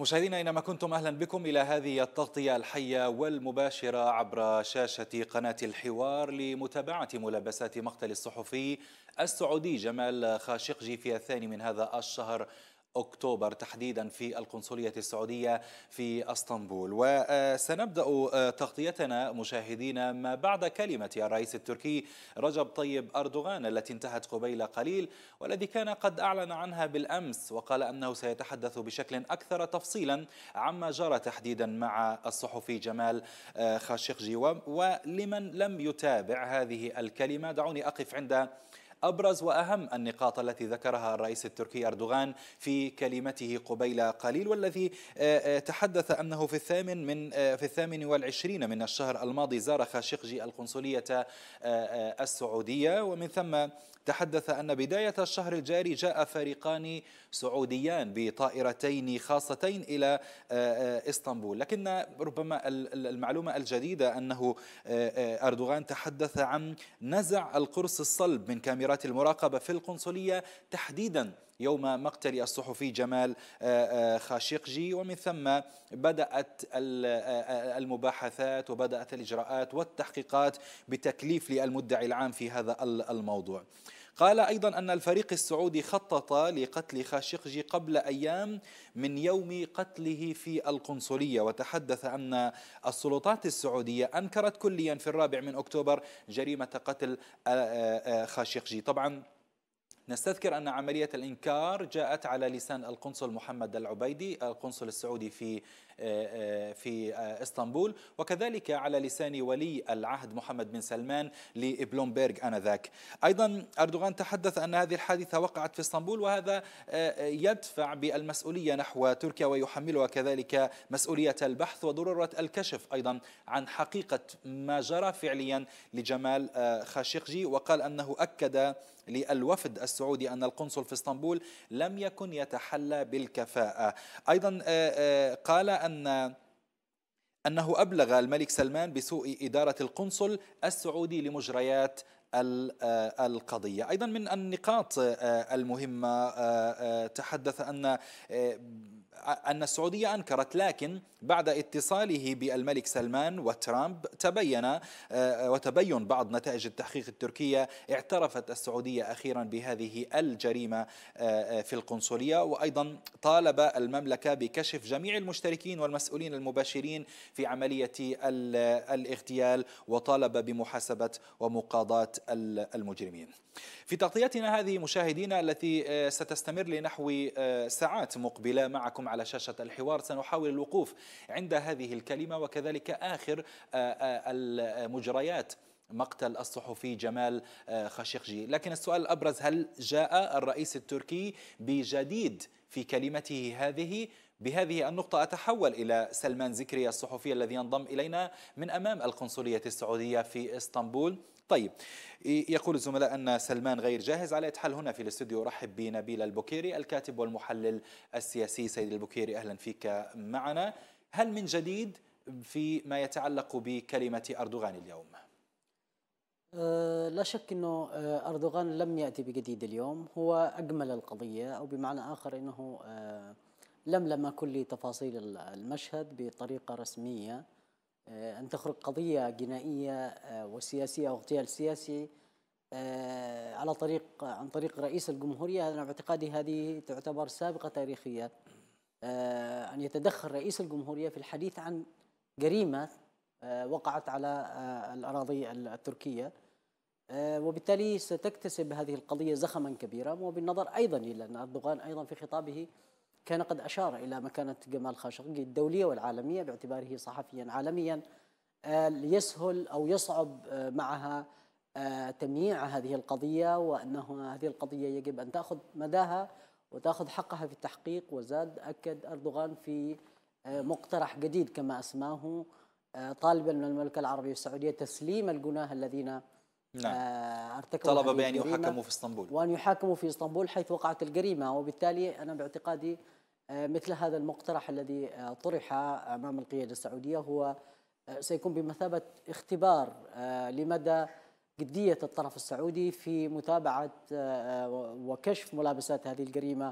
مشاهدينا أينما كنتم أهلا بكم إلى هذه التغطية الحية والمباشرة عبر شاشة قناة الحوار لمتابعة ملابسات مقتل الصحفي السعودي جمال خاشقجي في الثاني من هذا الشهر أكتوبر، تحديدا في القنصلية السعودية في اسطنبول. وسنبدأ تغطيتنا مشاهدينا ما بعد كلمة الرئيس التركي رجب طيب أردوغان التي انتهت قبيل قليل، والذي كان قد أعلن عنها بالأمس، وقال أنه سيتحدث بشكل أكثر تفصيلا عما جرى تحديدا مع الصحفي جمال خاشقجي. ولمن لم يتابع هذه الكلمة، دعوني أقف عند أبرز وأهم النقاط التي ذكرها الرئيس التركي أردوغان في كلمته قبيل قليل، والذي تحدث أنه في 28 من الشهر الماضي زار خاشقجي القنصلية السعودية، ومن ثم تحدث أن بداية الشهر الجاري جاء فريقان سعوديان بطائرتين خاصتين إلى اسطنبول. لكن ربما المعلومة الجديدة أنه أردوغان تحدث عن نزع القرص الصلب من كاميرات المراقبة في القنصلية تحديدا يوم مقتل الصحفي جمال خاشقجي، ومن ثم بدأت المباحثات وبدأت الإجراءات والتحقيقات بتكليف المدعي العام في هذا الموضوع. قال أيضا أن الفريق السعودي خطط لقتل خاشقجي قبل أيام من يوم قتله في القنصلية، وتحدث أن السلطات السعودية أنكرت كليا في 4 أكتوبر جريمة قتل خاشقجي. طبعا نستذكر أن عملية الإنكار جاءت على لسان القنصل محمد العبيدي القنصل السعودي في اسطنبول، وكذلك على لسان ولي العهد محمد بن سلمان لبلومبيرغ آنذاك. أيضا أردوغان تحدث أن هذه الحادثة وقعت في اسطنبول، وهذا يدفع بالمسؤولية نحو تركيا ويحملها كذلك مسؤولية البحث وضرورة الكشف أيضا عن حقيقة ما جرى فعليا لجمال خاشقجي. وقال أنه أكد للوفد السعودي أن القنصل في اسطنبول لم يكن يتحلى بالكفاءة. أيضا قال أنه أبلغ الملك سلمان بسوء إدارة القنصل السعودي لمجريات القضية. أيضا من النقاط المهمة تحدث أن السعودية أنكرت، لكن بعد اتصاله بالملك سلمان وترامب وتبين بعض نتائج التحقيق التركية، اعترفت السعودية أخيرا بهذه الجريمة في القنصلية. وأيضا طالب المملكة بكشف جميع المشتركين والمسؤولين المباشرين في عملية الاغتيال، وطالب بمحاسبة ومقاضاة المجرمين. في تغطيتنا هذه مشاهدينا التي ستستمر لنحو ساعات مقبلة معكم على شاشة الحوار، سنحاول الوقوف عند هذه الكلمة وكذلك آخر المجريات مقتل الصحفي جمال خاشقجي. لكن السؤال الأبرز: هل جاء الرئيس التركي بجديد في كلمته هذه؟ بهذه النقطة أتحول إلى سلمان زكريا الصحفي الذي ينضم إلينا من أمام القنصلية السعودية في اسطنبول. طيب، يقول الزملاء أن سلمان غير جاهز. على حال هنا في الاستوديو أرحب بنبيل البكيري الكاتب والمحلل السياسي. سيد البكيري، أهلا فيك معنا. هل من جديد فيما يتعلق بكلمة أردوغان اليوم؟ لا شك أنه أردوغان لم يأتي بجديد اليوم، هو أجمل القضية، أو بمعنى آخر أنه لملم كل تفاصيل المشهد بطريقة رسمية. أن تخرج قضية جنائية وسياسية أو اغتيال سياسي عن طريق رئيس الجمهورية، أنا باعتقادي هذه تعتبر سابقة تاريخية. أن يتدخل رئيس الجمهورية في الحديث عن جريمة وقعت على الأراضي التركية، وبالتالي ستكتسب هذه القضية زخما كبيرا. وبالنظر أيضا إلى أن أردوغان أيضا في خطابه كان قد أشار إلى مكانة جمال خاشقجي الدولية والعالمية باعتباره صحفيا عالميا يسهل أو يصعب معها تمييع هذه القضية، وأنه هذه القضية يجب أن تأخذ مداها وتأخذ حقها في التحقيق. وزاد أكد أردوغان في مقترح جديد كما أسماه، طالبا من المملكة العربية السعودية تسليم الجناه الذين ارتكبوا طلب بأن يحاكموا في اسطنبول، وأن يحاكموا في اسطنبول حيث وقعت الجريمة. وبالتالي أنا باعتقادي مثل هذا المقترح الذي طرح أمام القيادة السعودية هو سيكون بمثابة اختبار لمدى جدية الطرف السعودي في متابعة وكشف ملابسات هذه الجريمة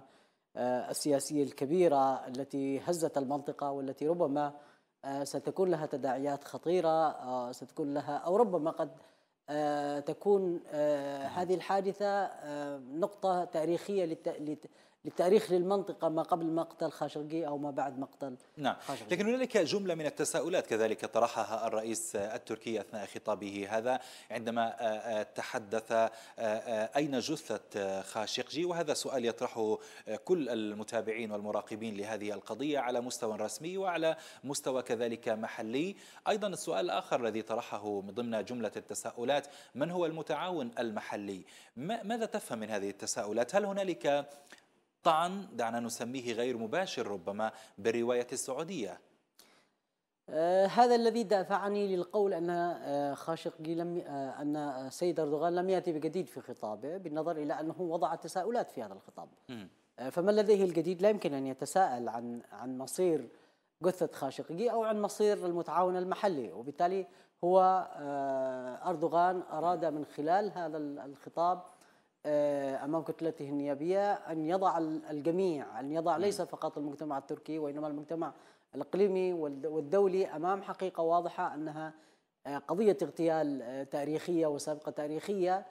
السياسية الكبيرة التي هزت المنطقة، والتي ربما ستكون لها تداعيات خطيرة، ستكون لها أو ربما قد تكون هذه الحادثة نقطة تاريخية للتاريخ للمنطقة، ما قبل مقتل خاشقجي أو ما بعد مقتل نعم، خاشقجي. لكن هنالك جملة من التساؤلات كذلك طرحها الرئيس التركي أثناء خطابه هذا عندما تحدث أين جثة خاشقجي، وهذا سؤال يطرحه كل المتابعين والمراقبين لهذه القضية على مستوى رسمي وعلى مستوى كذلك محلي. أيضا السؤال الآخر الذي طرحه من ضمن جملة التساؤلات: من هو المتعاون المحلي؟ ماذا تفهم من هذه التساؤلات؟ هل هنالك طعن، دعنا نسميه غير مباشر ربما، بالرواية السعودية؟ هذا الذي دفعني للقول أن خاشقجي لم أن السيد أردوغان لم يأتي بجديد في خطابه، بالنظر إلى أنه وضع تساؤلات في هذا الخطاب. فمن لديه الجديد لا يمكن أن يتساءل عن مصير جثة خاشقجي أو عن مصير المتعاون المحلي، وبالتالي هو أردوغان أراد من خلال هذا الخطاب أمام كتلته النيابية أن يضع الجميع، أن يضع ليس فقط المجتمع التركي وإنما المجتمع الإقليمي والدولي أمام حقيقة واضحة أنها قضية اغتيال تاريخية وسابقة تاريخية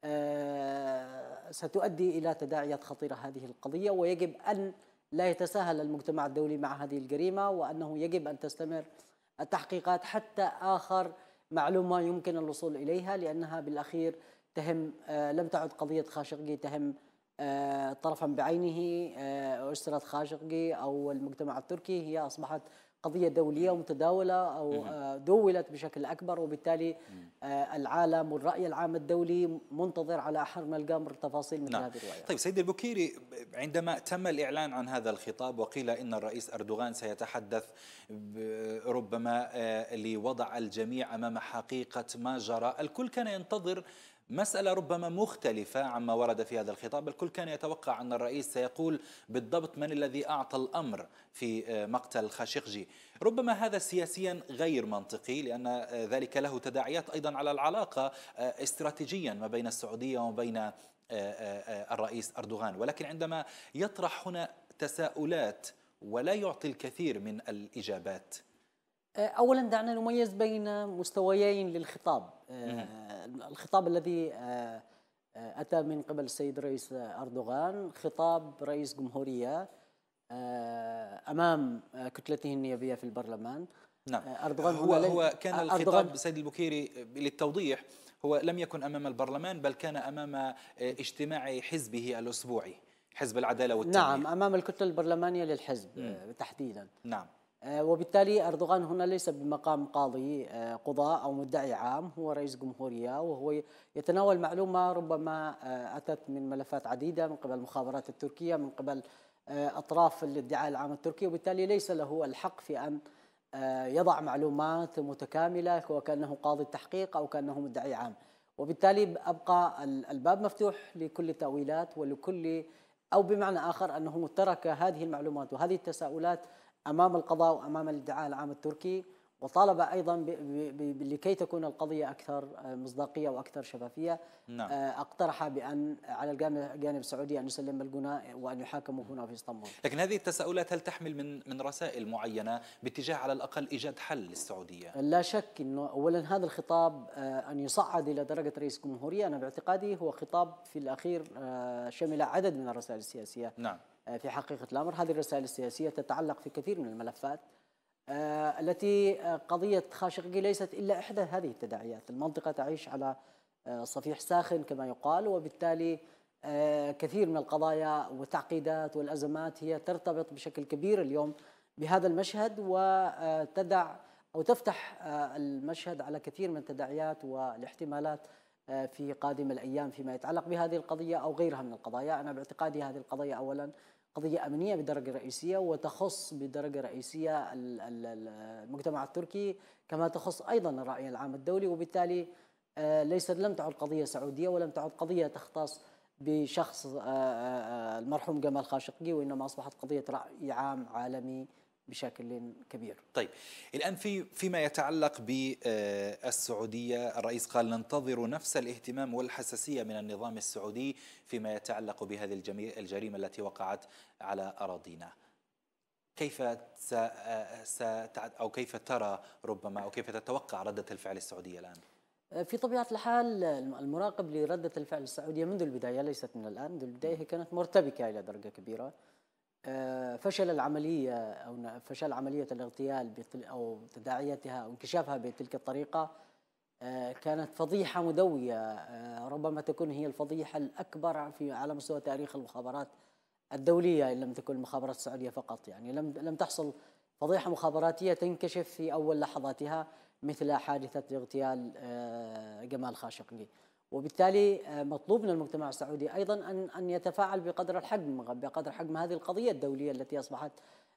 ستؤدي إلى تداعيات خطيرة هذه القضية، ويجب أن لا يتساهل المجتمع الدولي مع هذه الجريمة، وأنه يجب أن تستمر التحقيقات حتى آخر معلومة يمكن الوصول إليها، لأنها بالأخير تهم لم تعد قضية خاشقجي تهم طرفا بعينه أسرة خاشقجي أو المجتمع التركي، هي أصبحت قضية دولية ومتداولة أو دولت بشكل أكبر، وبالتالي العالم والرأي العام الدولي منتظر على أحر من الجمر تفاصيل مثل هذه الرواية. طيب سيد البكيري، عندما تم الإعلان عن هذا الخطاب وقيل إن الرئيس أردوغان سيتحدث ربما لوضع الجميع أمام حقيقة ما جرى، الكل كان ينتظر مسألة ربما مختلفة عما ورد في هذا الخطاب. الكل كان يتوقع أن الرئيس سيقول بالضبط من الذي أعطى الأمر في مقتل خاشقجي. ربما هذا سياسيا غير منطقي، لأن ذلك له تداعيات أيضا على العلاقة استراتيجيا ما بين السعودية وما بين الرئيس أردوغان. ولكن عندما يطرح هنا تساؤلات ولا يعطي الكثير من الإجابات. أولا دعنا نميز بين مستويين للخطاب. الخطاب الذي أتى من قبل السيد الرئيس أردوغان خطاب رئيس جمهورية أمام كتلته النيابية في البرلمان. نعم، أردوغان هو كان الخطاب سيد البكيري للتوضيح هو لم يكن أمام البرلمان، بل كان أمام اجتماع حزبه الأسبوعي، حزب العدالة والتنمية. نعم، أمام الكتلة البرلمانية للحزب تحديدا. نعم. وبالتالي أردوغان هنا ليس بمقام قاضي قضاء أو مدعي عام، هو رئيس جمهورية، وهو يتناول معلومة ربما أتت من ملفات عديدة من قبل المخابرات التركية، من قبل أطراف الادعاء العام التركي، وبالتالي ليس له الحق في أن يضع معلومات متكاملة وكأنه قاضي التحقيق أو كأنه مدعي عام. وبالتالي أبقى الباب مفتوح لكل التأويلات ولكل، أو بمعنى آخر أنه ترك هذه المعلومات وهذه التساؤلات أمام القضاء وأمام الادعاء العام التركي، وطالب أيضا لكي تكون القضية أكثر مصداقية وأكثر شفافية. نعم. اقترح بأن على الجانب السعودي أن يسلم الجناة وأن يحاكموا هنا في اسطنبول. لكن هذه التساؤلات هل تحمل من رسائل معينة باتجاه على الأقل إيجاد حل للسعودية؟ لا شك أنه أولا هذا الخطاب أن يصعد إلى درجة رئيس جمهورية، أنا باعتقادي هو خطاب في الأخير شمل عدد من الرسائل السياسية. نعم. في حقيقة الأمر هذه الرسائل السياسية تتعلق في كثير من الملفات التي قضية خاشقجي ليست إلا إحدى هذه التداعيات. المنطقة تعيش على صفيح ساخن كما يقال، وبالتالي كثير من القضايا والتعقيدات والأزمات هي ترتبط بشكل كبير اليوم بهذا المشهد، وتدع أو تفتح المشهد على كثير من التداعيات والاحتمالات في قادم الأيام فيما يتعلق بهذه القضية أو غيرها من القضايا. أنا باعتقادي هذه القضية أولا قضية أمنية بدرجة رئيسية، وتخص بدرجة رئيسية المجتمع التركي كما تخص أيضا الرأي العام الدولي، وبالتالي لم تعد قضية سعودية ولم تعد قضية تختص بشخص المرحوم جمال خاشقجي، وإنما أصبحت قضية رأي عام عالمي بشكل كبير. طيب الآن فيما يتعلق بالسعودية، الرئيس قال ننتظر نفس الاهتمام والحساسية من النظام السعودي فيما يتعلق بهذه الجريمة التي وقعت على أراضينا. كيف أو كيف ترى ربما أو كيف تتوقع ردة الفعل السعودية الآن؟ في طبيعة الحال المراقب لردة الفعل السعودية منذ البداية، ليست من الآن، منذ البداية هي كانت مرتبكة إلى درجة كبيرة. فشل العملية أو فشل عملية الاغتيال أو تداعياتها أو انكشافها بتلك الطريقة كانت فضيحة مدوية، ربما تكون هي الفضيحة الأكبر على مستوى تاريخ المخابرات الدولية، إن لم تكن المخابرات السعودية فقط. يعني لم تحصل فضيحة مخابراتية تنكشف في أول لحظاتها مثل حادثة اغتيال جمال خاشقجي. وبالتالي مطلوب من المجتمع السعودي أيضا أن يتفاعل بقدر حجم هذه القضية الدولية التي أصبحت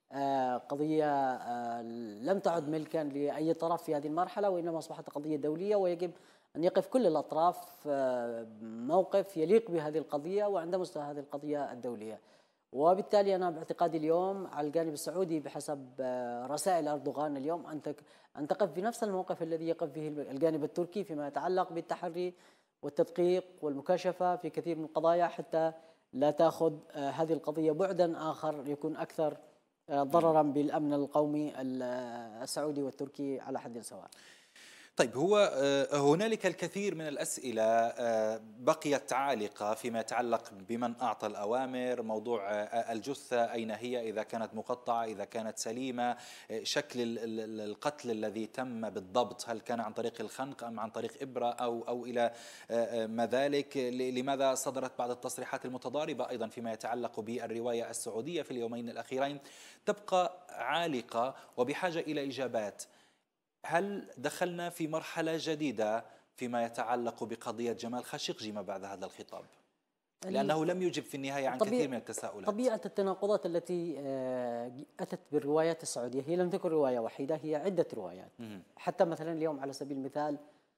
قضية لم تعد ملكا لأي طرف في هذه المرحلة، وإنما أصبحت قضية دولية، ويجب أن يقف كل الأطراف موقف يليق بهذه القضية وعند مستوى هذه القضية الدولية. وبالتالي أنا باعتقادي اليوم على الجانب السعودي بحسب رسائل أردوغان اليوم أن تقف بنفس الموقف الذي يقف به الجانب التركي فيما يتعلق بالتحري والتدقيق والمكاشفة في كثير من القضايا، حتى لا تأخذ هذه القضية بعدا آخر يكون أكثر ضررا بالأمن القومي السعودي والتركي على حد سواء. طيب هو هنالك الكثير من الأسئلة بقيت عالقة فيما يتعلق بمن أعطى الأوامر، موضوع الجثة أين هي، إذا كانت مقطعة، إذا كانت سليمة، شكل القتل الذي تم بالضبط، هل كان عن طريق الخنق أم عن طريق إبرة أو إلى ما ذلك. لماذا صدرت بعض التصريحات المتضاربة أيضا فيما يتعلق بالرواية السعودية في اليومين الأخيرين تبقى عالقة وبحاجة إلى إجابات. هل دخلنا في مرحلة جديدة فيما يتعلق بقضية جمال خاشقجي ما بعد هذا الخطاب؟ لأنه لم يجب في النهاية عن كثير من التساؤلات. طبيعة التناقضات التي أتت بالروايات السعودية هي لم تكن رواية وحيدة، هي عدة روايات. حتى مثلا اليوم على سبيل المثال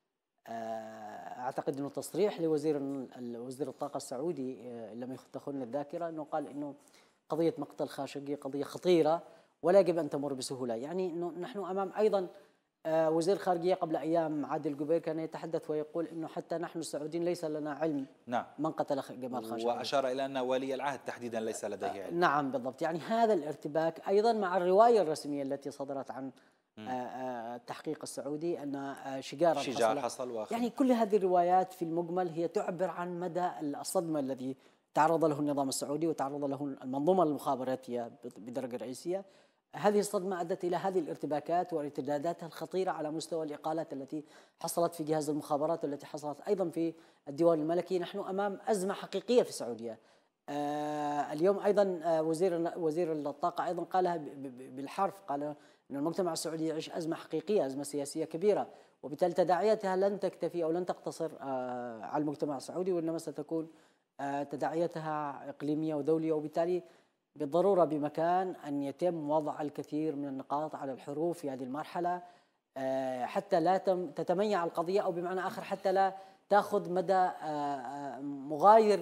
أعتقد أنه تصريح وزير الطاقة السعودي لم تخن الذاكرة، أنه قال أنه قضية مقتل خاشقجي قضية خطيرة ولا يجب أن تمر بسهولة. يعني أنه نحن أمام أيضا وزير الخارجية قبل أيام عادل جبير كان يتحدث ويقول أنه حتى نحن السعوديين ليس لنا علم من قتل جمال خاشقجي، وأشار إلى أن ولي العهد تحديدا ليس لديه علم. نعم بالضبط. يعني هذا الارتباك أيضا مع الرواية الرسمية التي صدرت عن التحقيق السعودي أن شجار حصل يعني كل هذه الروايات في المجمل هي تعبر عن مدى الصدمة الذي تعرض له النظام السعودي وتعرض له المنظومة المخابراتية بدرجة رئيسية. هذه الصدمة أدت إلى هذه الارتباكات وارتداداتها الخطيرة على مستوى الإقالات التي حصلت في جهاز المخابرات والتي حصلت أيضا في الديوان الملكي. نحن أمام أزمة حقيقية في السعودية. اليوم أيضا وزير الطاقة أيضا قالها بالحرف، قال أن المجتمع السعودي يعيش أزمة حقيقية، أزمة سياسية كبيرة، وبالتالي تداعياتها لن تكتفي أو لن تقتصر على المجتمع السعودي، وإنما ستكون تداعياتها إقليمية ودولية. وبالتالي بالضرورة بمكان أن يتم وضع الكثير من النقاط على الحروف في هذه المرحلة حتى لا تتميع القضية، أو بمعنى آخر حتى لا تأخذ مدى مغاير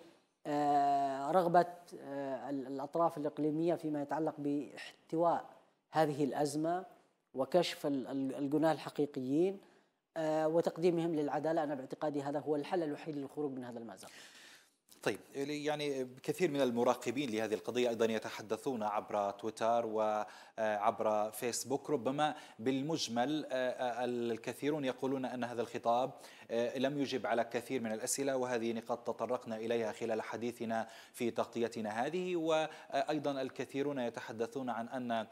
لرغبة الأطراف الإقليمية فيما يتعلق باحتواء هذه الأزمة وكشف الجناه الحقيقيين وتقديمهم للعدالة. أنا باعتقادي هذا هو الحل الوحيد للخروج من هذا المأزق. طيب يعني كثير من المراقبين لهذه القضية أيضا يتحدثون عبر تويتر وعبر فيسبوك. ربما بالمجمل الكثيرون يقولون أن هذا الخطاب لم يجب على كثير من الأسئلة، وهذه نقاط تطرقنا إليها خلال حديثنا في تغطيتنا هذه. وأيضا الكثيرون يتحدثون عن أن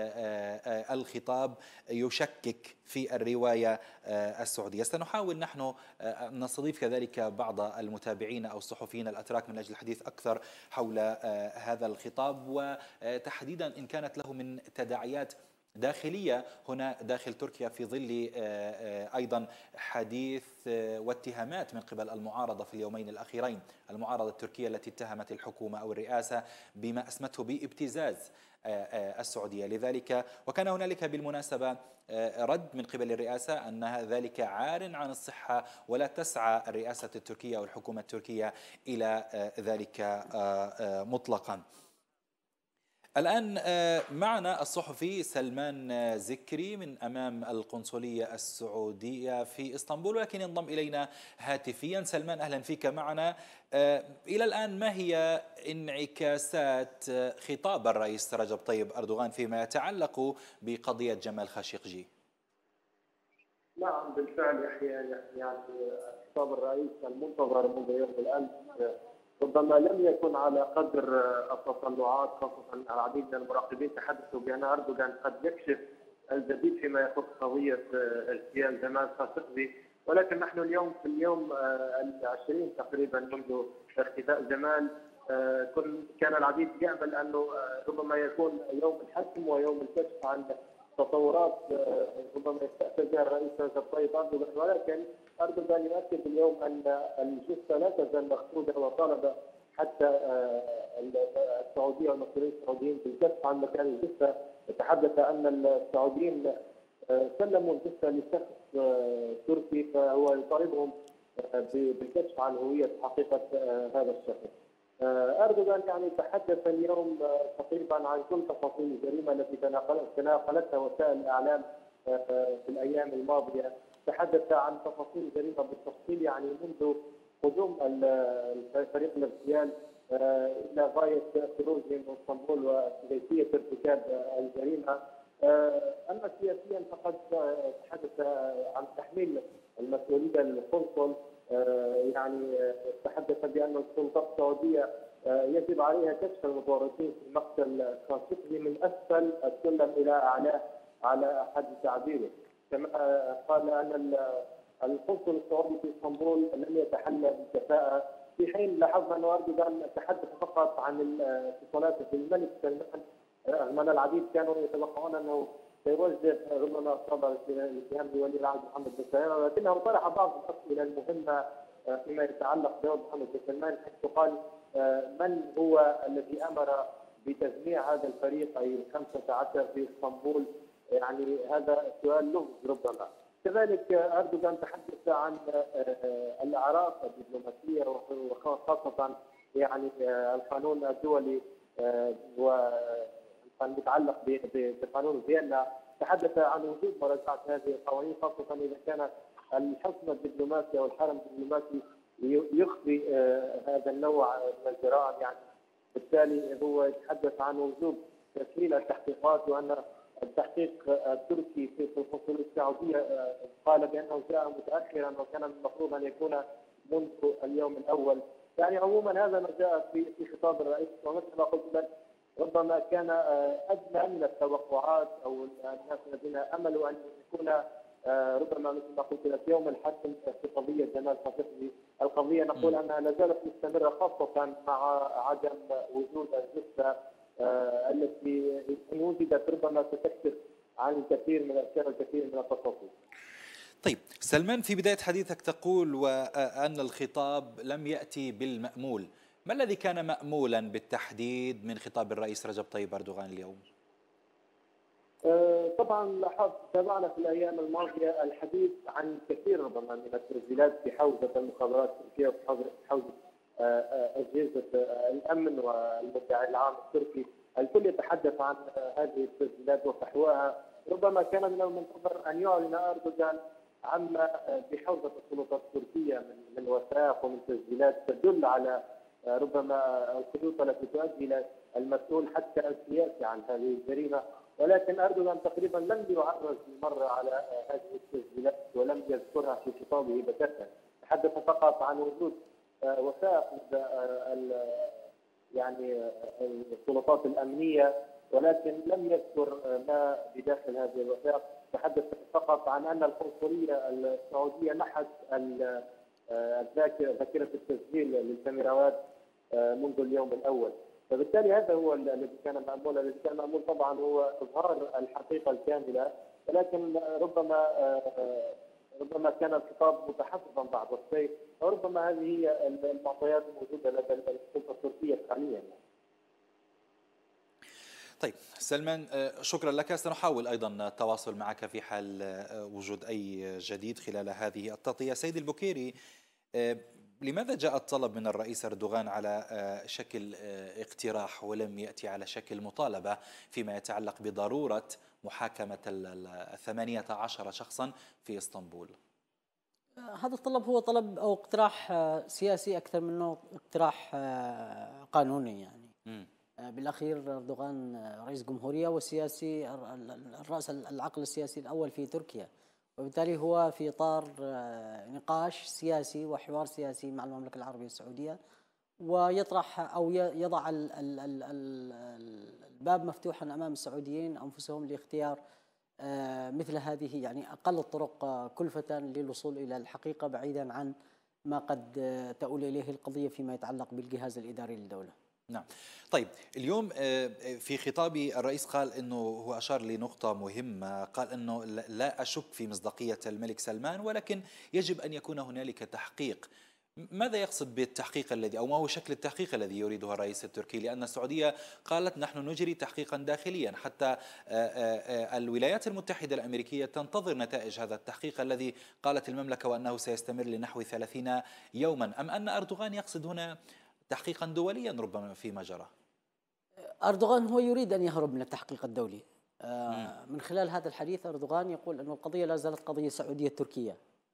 الخطاب يشكك في الرواية السعودية. سنحاول نحن نستضيف كذلك بعض المتابعين أو الصحفيين الأتراك من أجل الحديث أكثر حول هذا الخطاب، وتحديدا إن كانت له من تداعيات داخلية هنا داخل تركيا في ظل أيضا حديث واتهامات من قبل المعارضة في اليومين الأخيرين، المعارضة التركية التي اتهمت الحكومة أو الرئاسة بما أسمته بابتزاز السعودية. لذلك وكان هنالك بالمناسبة رد من قبل الرئاسة أن ذلك عار عن الصحة ولا تسعى الرئاسة التركية والحكومة التركية إلى ذلك مطلقا. الآن معنا الصحفي سلمان زكري من أمام القنصلية السعودية في إسطنبول، ولكن ينضم إلينا هاتفيا. سلمان، أهلا فيك معنا. إلى الآن ما هي انعكاسات خطاب الرئيس رجب طيب أردوغان فيما يتعلق بقضية جمال خاشقجي؟ نعم بالفعل يحيى، يعني خطاب الرئيس المنتظر منذ يوم الامس ربما لم يكن على قدر التطلعات، خاصه العديد من المراقبين تحدثوا بان اردوغان قد يكشف الجديد فيما يخص قضيه اغتيال جمال خاشقجي، ولكن نحن اليوم في اليوم العشرين تقريبا منذ اختفاء جمال. كان العديد يامل انه ربما يكون يوم الحسم ويوم الكشف عن تطورات ربما يستأثر بها الرئيس رجب طيب أردوغان، ولكن أردوغان يؤكد اليوم أن الجثة لا تزال مفقودة، وطالب حتى السعودية والمسؤولين السعوديين بالكشف عن مكان الجثة. يتحدث أن السعوديين سلموا الجثة لشخص تركي، فهو يطالبهم بالكشف عن هوية حقيقة هذا الشخص. أردوغان يعني تحدث اليوم تقريبا عن كل تفاصيل الجريمة التي تناقلتها وسائل الإعلام في الأيام الماضية. تحدث عن تفاصيل الجريمة بالتفصيل، يعني منذ قدوم فريق الاغتيال إلى غاية خروجهم من اسطنبول وكيفية ارتكاب الجريمة. أما سياسيا فقد تحدث عن تحميل المسؤولية للقنصل، يعني تحدث بأن السلطات السعودية يجب عليها كشف المتورطين في مقتل خاشقجي من أسفل السلم إلى أعلاه على حد تعبيره. كما قال أن القنصل السعودي في اسطنبول لم يتحلى بالكفاءة، في حين لاحظنا أن أردوغان تحدث فقط عن اتصالاته بالملك سلمان، رغم أن العديد كانوا يتوقعون أنه سيوجه ربما صدر الاتهام لولي العهد محمد بن سلمان، ولكنه طرح بعض الاسئله المهمه فيما يتعلق بدور محمد بن سلمان، حيث قال من هو الذي امر بتجميع هذا الفريق اي 15 في اسطنبول؟ يعني هذا سؤال لغز ربما. كذلك اردوغان تحدث عن الاعراف الدبلوماسيه وخاصه يعني القانون الدولي المتعلق بقانون فيينا. تحدث عن وجوب مراجعه هذه القوانين، خاصه اذا كان الحكم الدبلوماسي او الحرم الدبلوماسي يخفي هذا النوع من الجرائم. يعني بالتالي هو يتحدث عن وجوب تسهيل التحقيقات، وان التحقيق التركي في القنصليه السعوديه قال بانه جاء متاخرا وكان المفروض ان يكون منذ اليوم الاول. يعني عموما هذا ما جاء في خطاب الرئيس، ومثل ما قلت لك ربما كان ادنى من التوقعات او الناس الذين املوا ان يكون ربما مثل ما قلت لك يوم الحسم في قضيه جمال خاشقجي. القضيه نقول انها لا زالت مستمره، خاصه مع عدم وجود الجثه التي ان وجدت ربما ستكشف عن الكثير من الاشياء والكثير من التفاصيل. طيب سلمان، في بداية حديثك تقول وأن الخطاب لم يأتي بالمأمول، ما الذي كان مأمولا بالتحديد من خطاب الرئيس رجب طيب أردوغان اليوم؟ طبعا لاحظت تابعنا في الايام الماضيه الحديث عن كثير ربما من التسجيلات في حوزه المخابرات التركيه وفي حوزه اجهزه الامن والمدعي العام التركي. الكل يتحدث عن هذه التسجيلات وفحواها. ربما كان من المنتظر ان يعلن اردوغان عما بحوزه السلطات التركيه من وثائق ومن تسجيلات تدل على ربما الخيوط التي تؤدي الى المسؤول حتى السياسي عن هذه الجريمه. ولكن اردوغان تقريبا لم يعرج بالمره على هذه التسجيلات ولم يذكرها في خطابه بتاتا. تحدث فقط عن وجود وثائق يعني السلطات الامنيه، ولكن لم يذكر ما بداخل هذه الوثائق. تحدث فقط عن ان القنصليه السعوديه نحت ذاكره التسجيل للكاميرات منذ اليوم الاول. فبالتالي هذا هو الذي كان مأمول. الذي كان مأمول طبعا هو إظهار الحقيقة الكاملة، ولكن ربما كان الخطاب متحفظا بعض الشيء، وربما هذه هي المعطيات الموجودة لدى السلطة التركية حاليا. طيب سلمان، شكرا لك. سنحاول أيضا التواصل معك في حال وجود أي جديد خلال هذه التغطية. سيد البكيري، لماذا جاء الطلب من الرئيس أردوغان على شكل اقتراح ولم يأتي على شكل مطالبة فيما يتعلق بضرورة محاكمة 18 شخصا في اسطنبول؟ هذا الطلب هو طلب أو اقتراح سياسي أكثر منه اقتراح قانوني يعني. بالأخير أردوغان رئيس جمهورية وسياسي، الرأس العقل السياسي الأول في تركيا، وبالتالي هو في إطار نقاش سياسي وحوار سياسي مع المملكة العربية السعودية، ويطرح أو يضع الباب مفتوحا أمام السعوديين أنفسهم لاختيار مثل هذه يعني أقل الطرق كلفة للوصول إلى الحقيقة، بعيدا عن ما قد تؤول إليه القضية فيما يتعلق بالجهاز الإداري للدولة. نعم. طيب اليوم في خطابي الرئيس قال أنه هو أشار لنقطة مهمة، قال أنه لا أشك في مصداقية الملك سلمان، ولكن يجب أن يكون هنالك تحقيق. ماذا يقصد بالتحقيق الذي، أو ما هو شكل التحقيق الذي يريده الرئيس التركي؟ لأن السعودية قالت نحن نجري تحقيقا داخليا، حتى الولايات المتحدة الأمريكية تنتظر نتائج هذا التحقيق الذي قالت المملكة وأنه سيستمر لنحو 30 يوما. أم أن أردوغان يقصد هنا تحقيقا دوليا ربما فيما جرى؟ أردوغان هو يريد أن يهرب من التحقيق الدولي. من خلال هذا الحديث أردوغان يقول أن القضية لا زالت قضية سعودية تركية،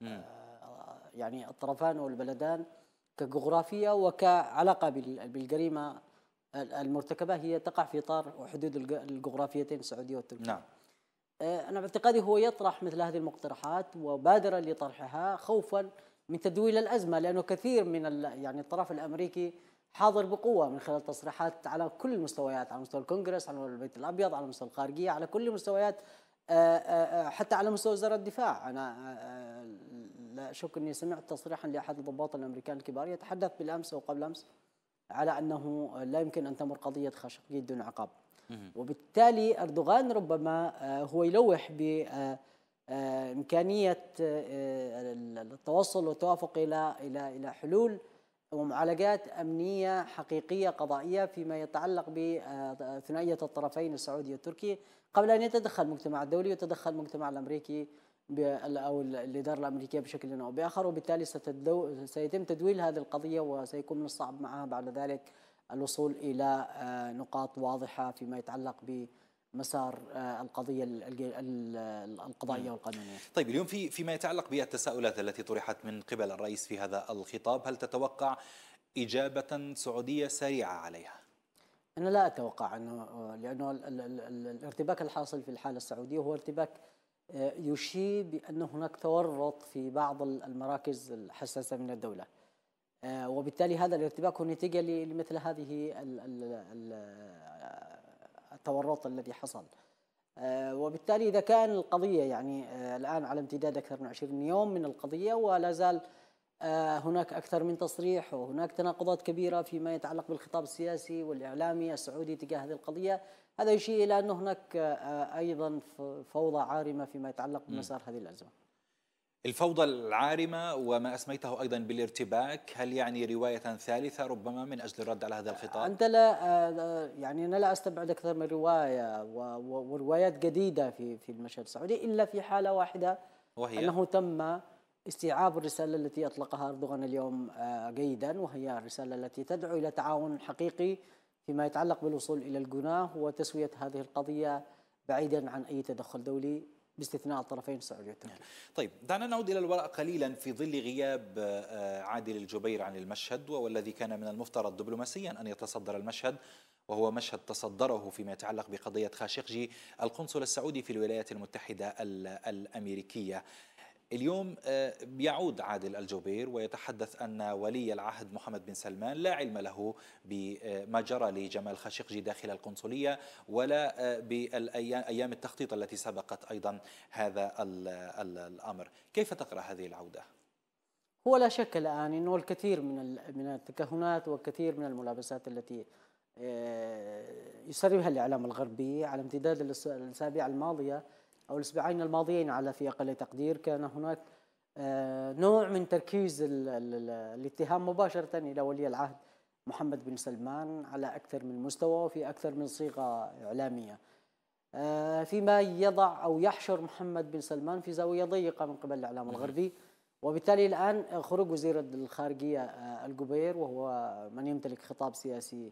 يعني الطرفان والبلدان كجغرافيا وكعلاقة بالجريمة المرتكبة هي تقع في إطار وحدود الجغرافيتين السعودية والتركية. نعم. أنا باعتقادي هو يطرح مثل هذه المقترحات وبادر لطرحها خوفا من تدويل الأزمة، لأنه كثير من يعني الطرف الأمريكي حاضر بقوة من خلال تصريحات على كل المستويات، على مستوى الكونغرس، على البيت الأبيض، على مستوى الخارجية، على كل المستويات، حتى على مستوى وزارة الدفاع. أنا لا أشك أني سمعت تصريحا لأحد الضباط الأمريكان الكبار يتحدث بالأمس أو قبل أمس على أنه لا يمكن أن تمر قضية خاشقجي دون عقاب. وبالتالي أردوغان ربما هو يلوح بإمكانية التوصل والتوافق إلى حلول ومعالجات أمنية حقيقية قضائية فيما يتعلق بثنائية الطرفين السعودي والتركي، قبل أن يتدخل المجتمع الدولي ويتدخل المجتمع الأمريكي أو الإدارة الأمريكية بشكل أو بآخر. وبالتالي سيتم تدويل هذه القضية، وسيكون من الصعب معها بعد ذلك الوصول إلى نقاط واضحة فيما يتعلق بمسار القضية القضائية والقانونية. طيب اليوم فيما يتعلق بالتساؤلات التي طرحت من قبل الرئيس في هذا الخطاب، هل تتوقع إجابة سعودية سريعة عليها؟ أنا لا أتوقع لأنه الارتباك الحاصل في الحالة السعودية هو ارتباك يشير بأن هناك تورط في بعض المراكز الحساسة من الدولة، وبالتالي هذا الارتباك هو نتيجة لمثل هذه التورط الذي حصل. وبالتالي إذا كان القضية يعني الآن على امتداد أكثر من 20 يوم من القضية ولا زال هناك أكثر من تصريح وهناك تناقضات كبيرة فيما يتعلق بالخطاب السياسي والإعلامي السعودي تجاه هذه القضية، هذا يشير إلى أن هناك أيضا فوضى عارمة فيما يتعلق بمسار هذه الأزمة. الفوضى العارمة وما أسميته أيضا بالارتباك، هل يعني رواية ثالثة ربما من أجل الرد على هذا الخطاب؟ أنت لا يعني أنا لا أستبعد أكثر من رواية وروايات جديدة في المشهد السعودي، إلا في حالة واحدة، وهي أنه تم استيعاب الرسالة التي أطلقها أردوغان اليوم جيدا، وهي الرسالة التي تدعو إلى تعاون حقيقي فيما يتعلق بالوصول إلى الجناه وتسوية هذه القضية بعيدا عن أي تدخل دولي باستثناء الطرفين السعودي والتركي. طيب دعنا نعود إلى الوراء قليلا. في ظل غياب عادل الجبير عن المشهد، والذي كان من المفترض دبلوماسيا أن يتصدر المشهد، وهو مشهد تصدره فيما يتعلق بقضية خاشقجي القنصل السعودي في الولايات المتحدة الأمريكية، اليوم يعود عادل الجبير ويتحدث أن ولي العهد محمد بن سلمان لا علم له بما جرى لجمال خاشقجي داخل القنصلية ولا بالأيام التخطيط التي سبقت أيضا هذا الأمر. كيف تقرأ هذه العودة؟ هو لا شك الآن أنه الكثير من التكهنات والكثير من الملابسات التي يسربها الإعلام الغربي على امتداد الأسابيع الماضية أو الأسبوعين الماضيين على في أقل تقدير، كان هناك نوع من تركيز الاتهام مباشرة إلى ولي العهد محمد بن سلمان على أكثر من مستوى وفي أكثر من صيغة إعلامية، فيما يضع أو يحشر محمد بن سلمان في زاوية ضيقة من قبل الإعلام الغربي، وبالتالي الآن خروج وزير الخارجية الجوبير، وهو من يمتلك خطاب سياسي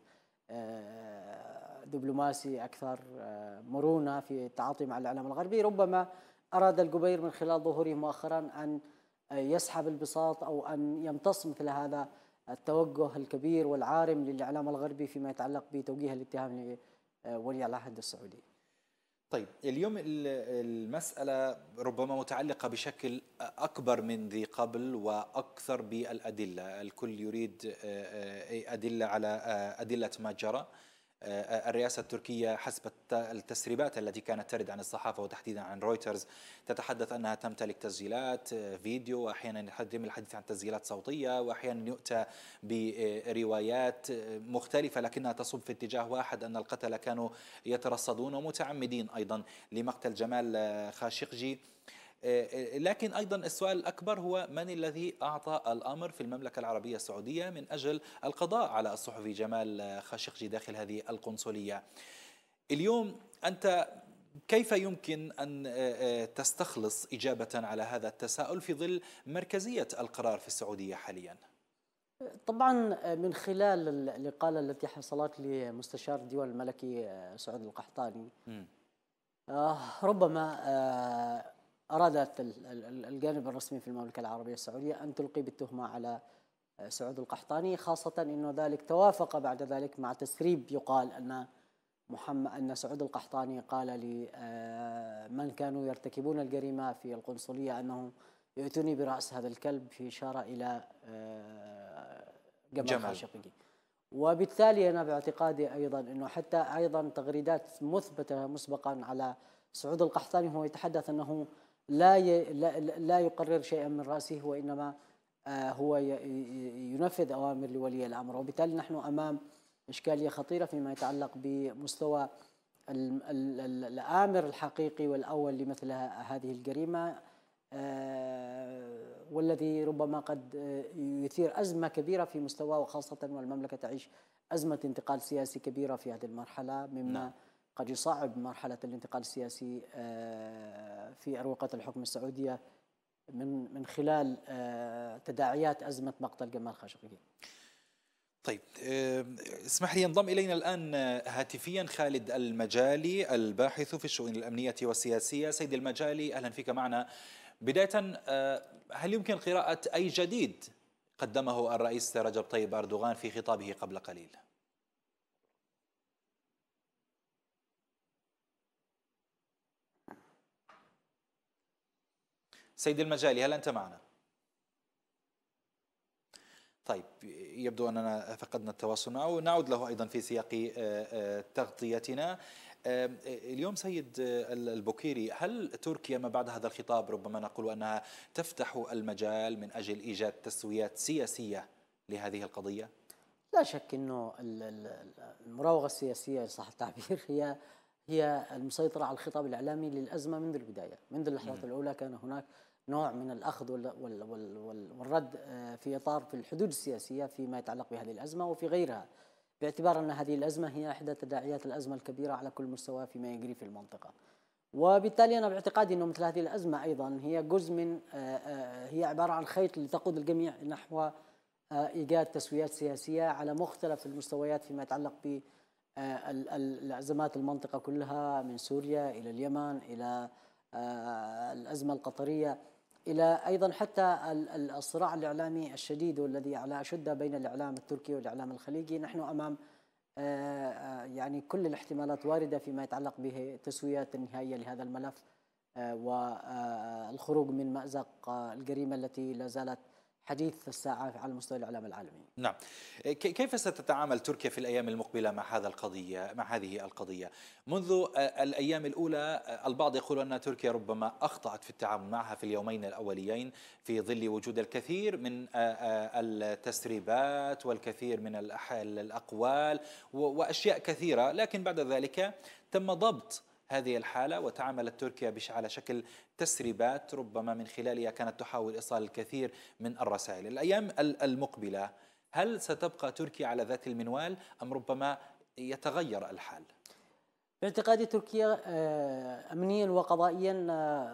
دبلوماسي أكثر مرونة في التعاطي مع الإعلام الغربي، ربما أراد الجوبير من خلال ظهوره مؤخرا أن يسحب البساط أو أن يمتص مثل هذا التوجه الكبير والعارم للإعلام الغربي فيما يتعلق بتوجيه الاتهام لولي العهد السعودي. طيب اليوم المسألة ربما متعلقة بشكل أكبر من ذي قبل وأكثر بالأدلة، الكل يريد أدلة على أدلة ما جرى. الرئاسة التركية حسب التسريبات التي كانت ترد عن الصحافة وتحديدا عن رويترز تتحدث أنها تمتلك تسجيلات فيديو، وأحيانا يتم الحديث عن تسجيلات صوتية، وأحيانا يؤتى بروايات مختلفة لكنها تصب في اتجاه واحد، أن القتلة كانوا يترصدون ومتعمدين أيضا لمقتل جمال خاشقجي. لكن أيضا السؤال الأكبر هو من الذي أعطى الأمر في المملكة العربية السعودية من أجل القضاء على الصحفي جمال خاشقجي داخل هذه القنصلية. اليوم أنت كيف يمكن أن تستخلص إجابة على هذا التساؤل في ظل مركزية القرار في السعودية حاليا؟ طبعا من خلال الإقالة التي حصلت لمستشار الديوان الملكي سعود القحطاني، ربما أرادت الجانب الرسمي في المملكة العربية السعودية أن تلقي بالتهمة على سعود القحطاني، خاصة أنه ذلك توافق بعد ذلك مع تسريب يقال أن سعود القحطاني قال لمن كانوا يرتكبون الجريمة في القنصلية أنهم يأتوني برأس هذا الكلب، في إشارة إلى جمال خاشقجي. وبالتالي أنا باعتقادي أيضا أنه حتى أيضا تغريدات مثبتة مسبقا على سعود القحطاني هو يتحدث أنه لا يقرر شيئا من رأسه، وإنما هو ينفذ أوامر لولي الأمر. وبالتالي نحن أمام إشكالية خطيرة فيما يتعلق بمستوى الآمر الحقيقي والأول لمثل هذه الجريمة، والذي ربما قد يثير أزمة كبيرة في مستواه، وخاصة والمملكة تعيش أزمة انتقال سياسي كبيرة في هذه المرحلة، مما قد يصعب مرحلة الانتقال السياسي في أروقة الحكم السعودية من خلال تداعيات أزمة مقتل جمال خاشقجي. طيب اسمح لي، ينضم إلينا الآن هاتفيا خالد المجالي الباحث في الشؤون الأمنية والسياسية. سيد المجالي أهلا فيك معنا. بداية هل يمكن قراءة أي جديد قدمه الرئيس رجب طيب أردوغان في خطابه قبل قليل؟ سيد المجالي هل أنت معنا؟ طيب يبدو أننا فقدنا التواصل معه، ونعود له أيضا في سياق تغطيتنا. اليوم سيد البوكيري، هل تركيا ما بعد هذا الخطاب ربما نقول أنها تفتح المجال من أجل إيجاد تسويات سياسية لهذه القضية؟ لا شك أنه المراوغة السياسية صح التعبير هي المسيطرة على الخطاب الإعلامي للأزمة منذ البداية. منذ اللحظات الأولى كان هناك نوع من الأخذ والرد في إطار في الحدود السياسية فيما يتعلق بهذه الأزمة وفي غيرها، باعتبار أن هذه الأزمة هي إحدى تداعيات الأزمة الكبيرة على كل مستوى فيما يجري في المنطقة. وبالتالي أنا باعتقادي أنه مثل هذه الأزمة أيضا هي جزء من هي عبارة عن خيط لتقود الجميع نحو إيجاد تسويات سياسية على مختلف المستويات فيما يتعلق بالأزمات المنطقة كلها، من سوريا إلى اليمن إلى الأزمة القطرية، إلى أيضا حتى الصراع الإعلامي الشديد والذي على أشده بين الإعلام التركي والإعلام الخليجي. نحن أمام يعني كل الاحتمالات واردة فيما يتعلق بتسويات نهائية لهذا الملف والخروج من مأزق الجريمة التي لا زالت حديث الساعة على مستوى الإعلام العالمي. نعم، كيف ستتعامل تركيا في الأيام المقبلة مع هذه القضية؟ منذ الأيام الأولى البعض يقول أن تركيا ربما أخطأت في التعامل معها في اليومين الأوليين في ظل وجود الكثير من التسريبات والكثير من الأقوال وأشياء كثيرة، لكن بعد ذلك تم ضبط هذه الحالة وتعاملت تركيا على شكل تسريبات ربما من خلالها كانت تحاول إيصال الكثير من الرسائل. الأيام المقبلة هل ستبقى تركيا على ذات المنوال أم ربما يتغير الحال؟ باعتقادي تركيا أمنيا وقضائيا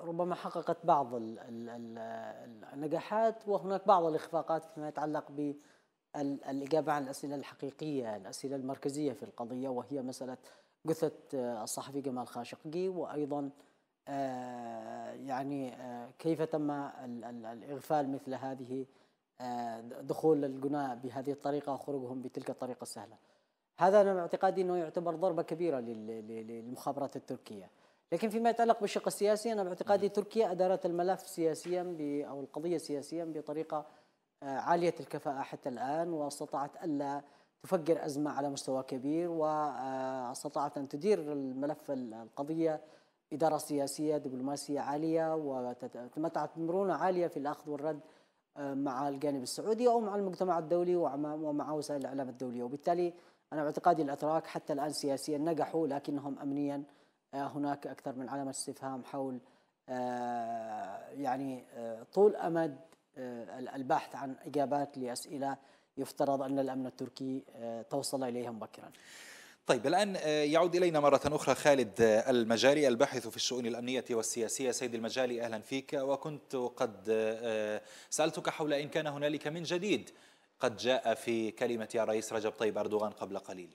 ربما حققت بعض النجاحات، وهناك بعض الإخفاقات فيما يتعلق بالإجابة عن الأسئلة الحقيقية، الأسئلة المركزية في القضية، وهي مسألة جثة الصحفي جمال خاشقجي، وأيضا يعني كيف تم الإغفال مثل هذه، دخول الجناة بهذه الطريقة وخروجهم بتلك الطريقة السهلة. هذا أنا باعتقادي أنه يعتبر ضربة كبيرة للمخابرات التركية. لكن فيما يتعلق بالشق السياسي، أنا باعتقادي تركيا أدارت الملف سياسيا أو القضية سياسيا بطريقة عالية الكفاءة حتى الآن، واستطاعت ألا تفجر أزمة على مستوى كبير، واستطاعت أن تدير الملف القضية إدارة سياسية دبلوماسية عالية، وتمتعت بمرونة عالية في الأخذ والرد مع الجانب السعودي أو مع المجتمع الدولي ومع وسائل الإعلام الدولية. وبالتالي أنا باعتقادي الأتراك حتى الآن سياسيا نجحوا، لكنهم أمنيا هناك أكثر من علامة استفهام حول يعني طول أمد البحث عن إجابات لأسئلة يفترض أن الأمن التركي توصل إليها مبكرا. طيب، الآن يعود إلينا مرة أخرى خالد المجالي، الباحث في الشؤون الأمنية والسياسية. سيد المجالي، أهلا فيك. وكنت قد سألتك حول إن كان هنالك من جديد قد جاء في كلمة الرئيس رجب طيب أردوغان قبل قليل.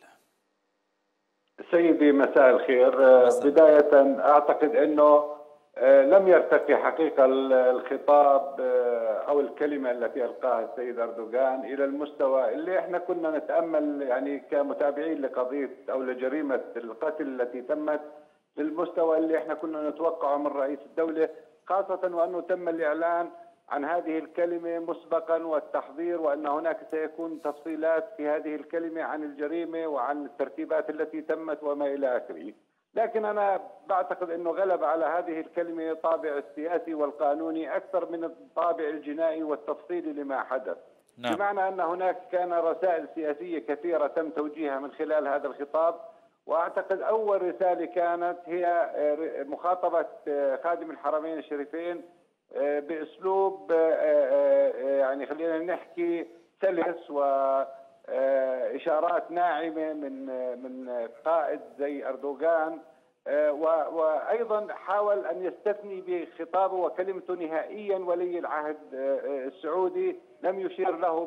سيدي مساء الخير. بداية أعتقد أنه لم يرتقي حقيقة الخطاب أو الكلمة التي ألقاها السيد أردوغان إلى المستوى اللي احنا كنا نتأمل، يعني كمتابعين لقضية أو لجريمة القتل التي تمت، للمستوى اللي احنا كنا نتوقعه من رئيس الدولة، خاصة وأنه تم الإعلان عن هذه الكلمة مسبقا والتحضير، وأن هناك سيكون تفصيلات في هذه الكلمة عن الجريمة وعن الترتيبات التي تمت وما إلى آخره. لكن أنا بعتقد أنه غلب على هذه الكلمة طابع السياسي والقانوني أكثر من الطابع الجنائي والتفصيلي لما حدث. نعم. بمعنى أن هناك كان رسائل سياسية كثيرة تم توجيهها من خلال هذا الخطاب، وأعتقد أول رسالة كانت هي مخاطبة خادم الحرمين الشريفين بأسلوب يعني خلينا نحكي سلس وإشارات ناعمة من قائد زي أردوغان، وأيضا حاول أن يستثني بخطابه وكلمته نهائيا ولي العهد السعودي، لم يشير له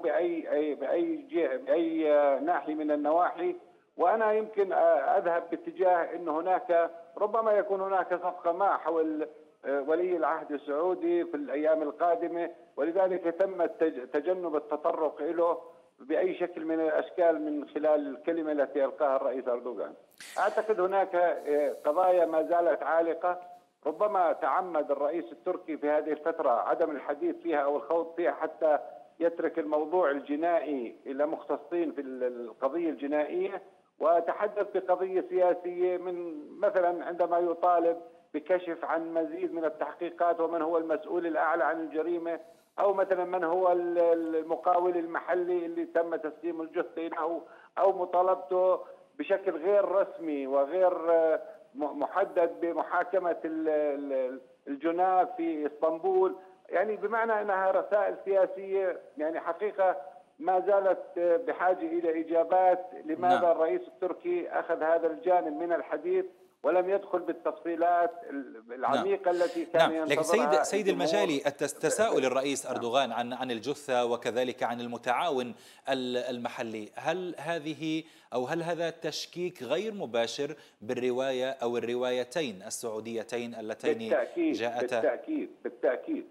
بأي ناحية من النواحي. وأنا يمكن أذهب باتجاه أن هناك ربما يكون هناك صفقة ما حول ولي العهد السعودي في الأيام القادمة، ولذلك تم تجنب التطرق له بأي شكل من الأشكال من خلال الكلمة التي ألقاها الرئيس أردوغان. أعتقد هناك قضايا ما زالت عالقة، ربما تعمد الرئيس التركي في هذه الفترة عدم الحديث فيها أو الخوض فيها حتى يترك الموضوع الجنائي إلى مختصين في القضية الجنائية، وتحدث بقضية سياسية، من مثلا عندما يطالب بكشف عن مزيد من التحقيقات ومن هو المسؤول الأعلى عن الجريمة، أو مثلا من هو المقاول المحلي اللي تم تسليم الجثة له، أو مطالبته بشكل غير رسمي وغير محدد بمحاكمة الجناه في اسطنبول. يعني بمعنى أنها رسائل سياسية، يعني حقيقة ما زالت بحاجة إلى إجابات. لماذا نعم. الرئيس التركي أخذ هذا الجانب من الحديث ولم يدخل بالتفصيلات العميقة نعم. التي كان نعم. ينتظرها؟ لكن سيد المجالي، تساؤل الرئيس أردوغان عن الجثة وكذلك عن المتعاون المحلي، هل هذا تشكيك غير مباشر بالرواية أو الروايتين السعوديتين اللتين جاءتا؟ بالتأكيد.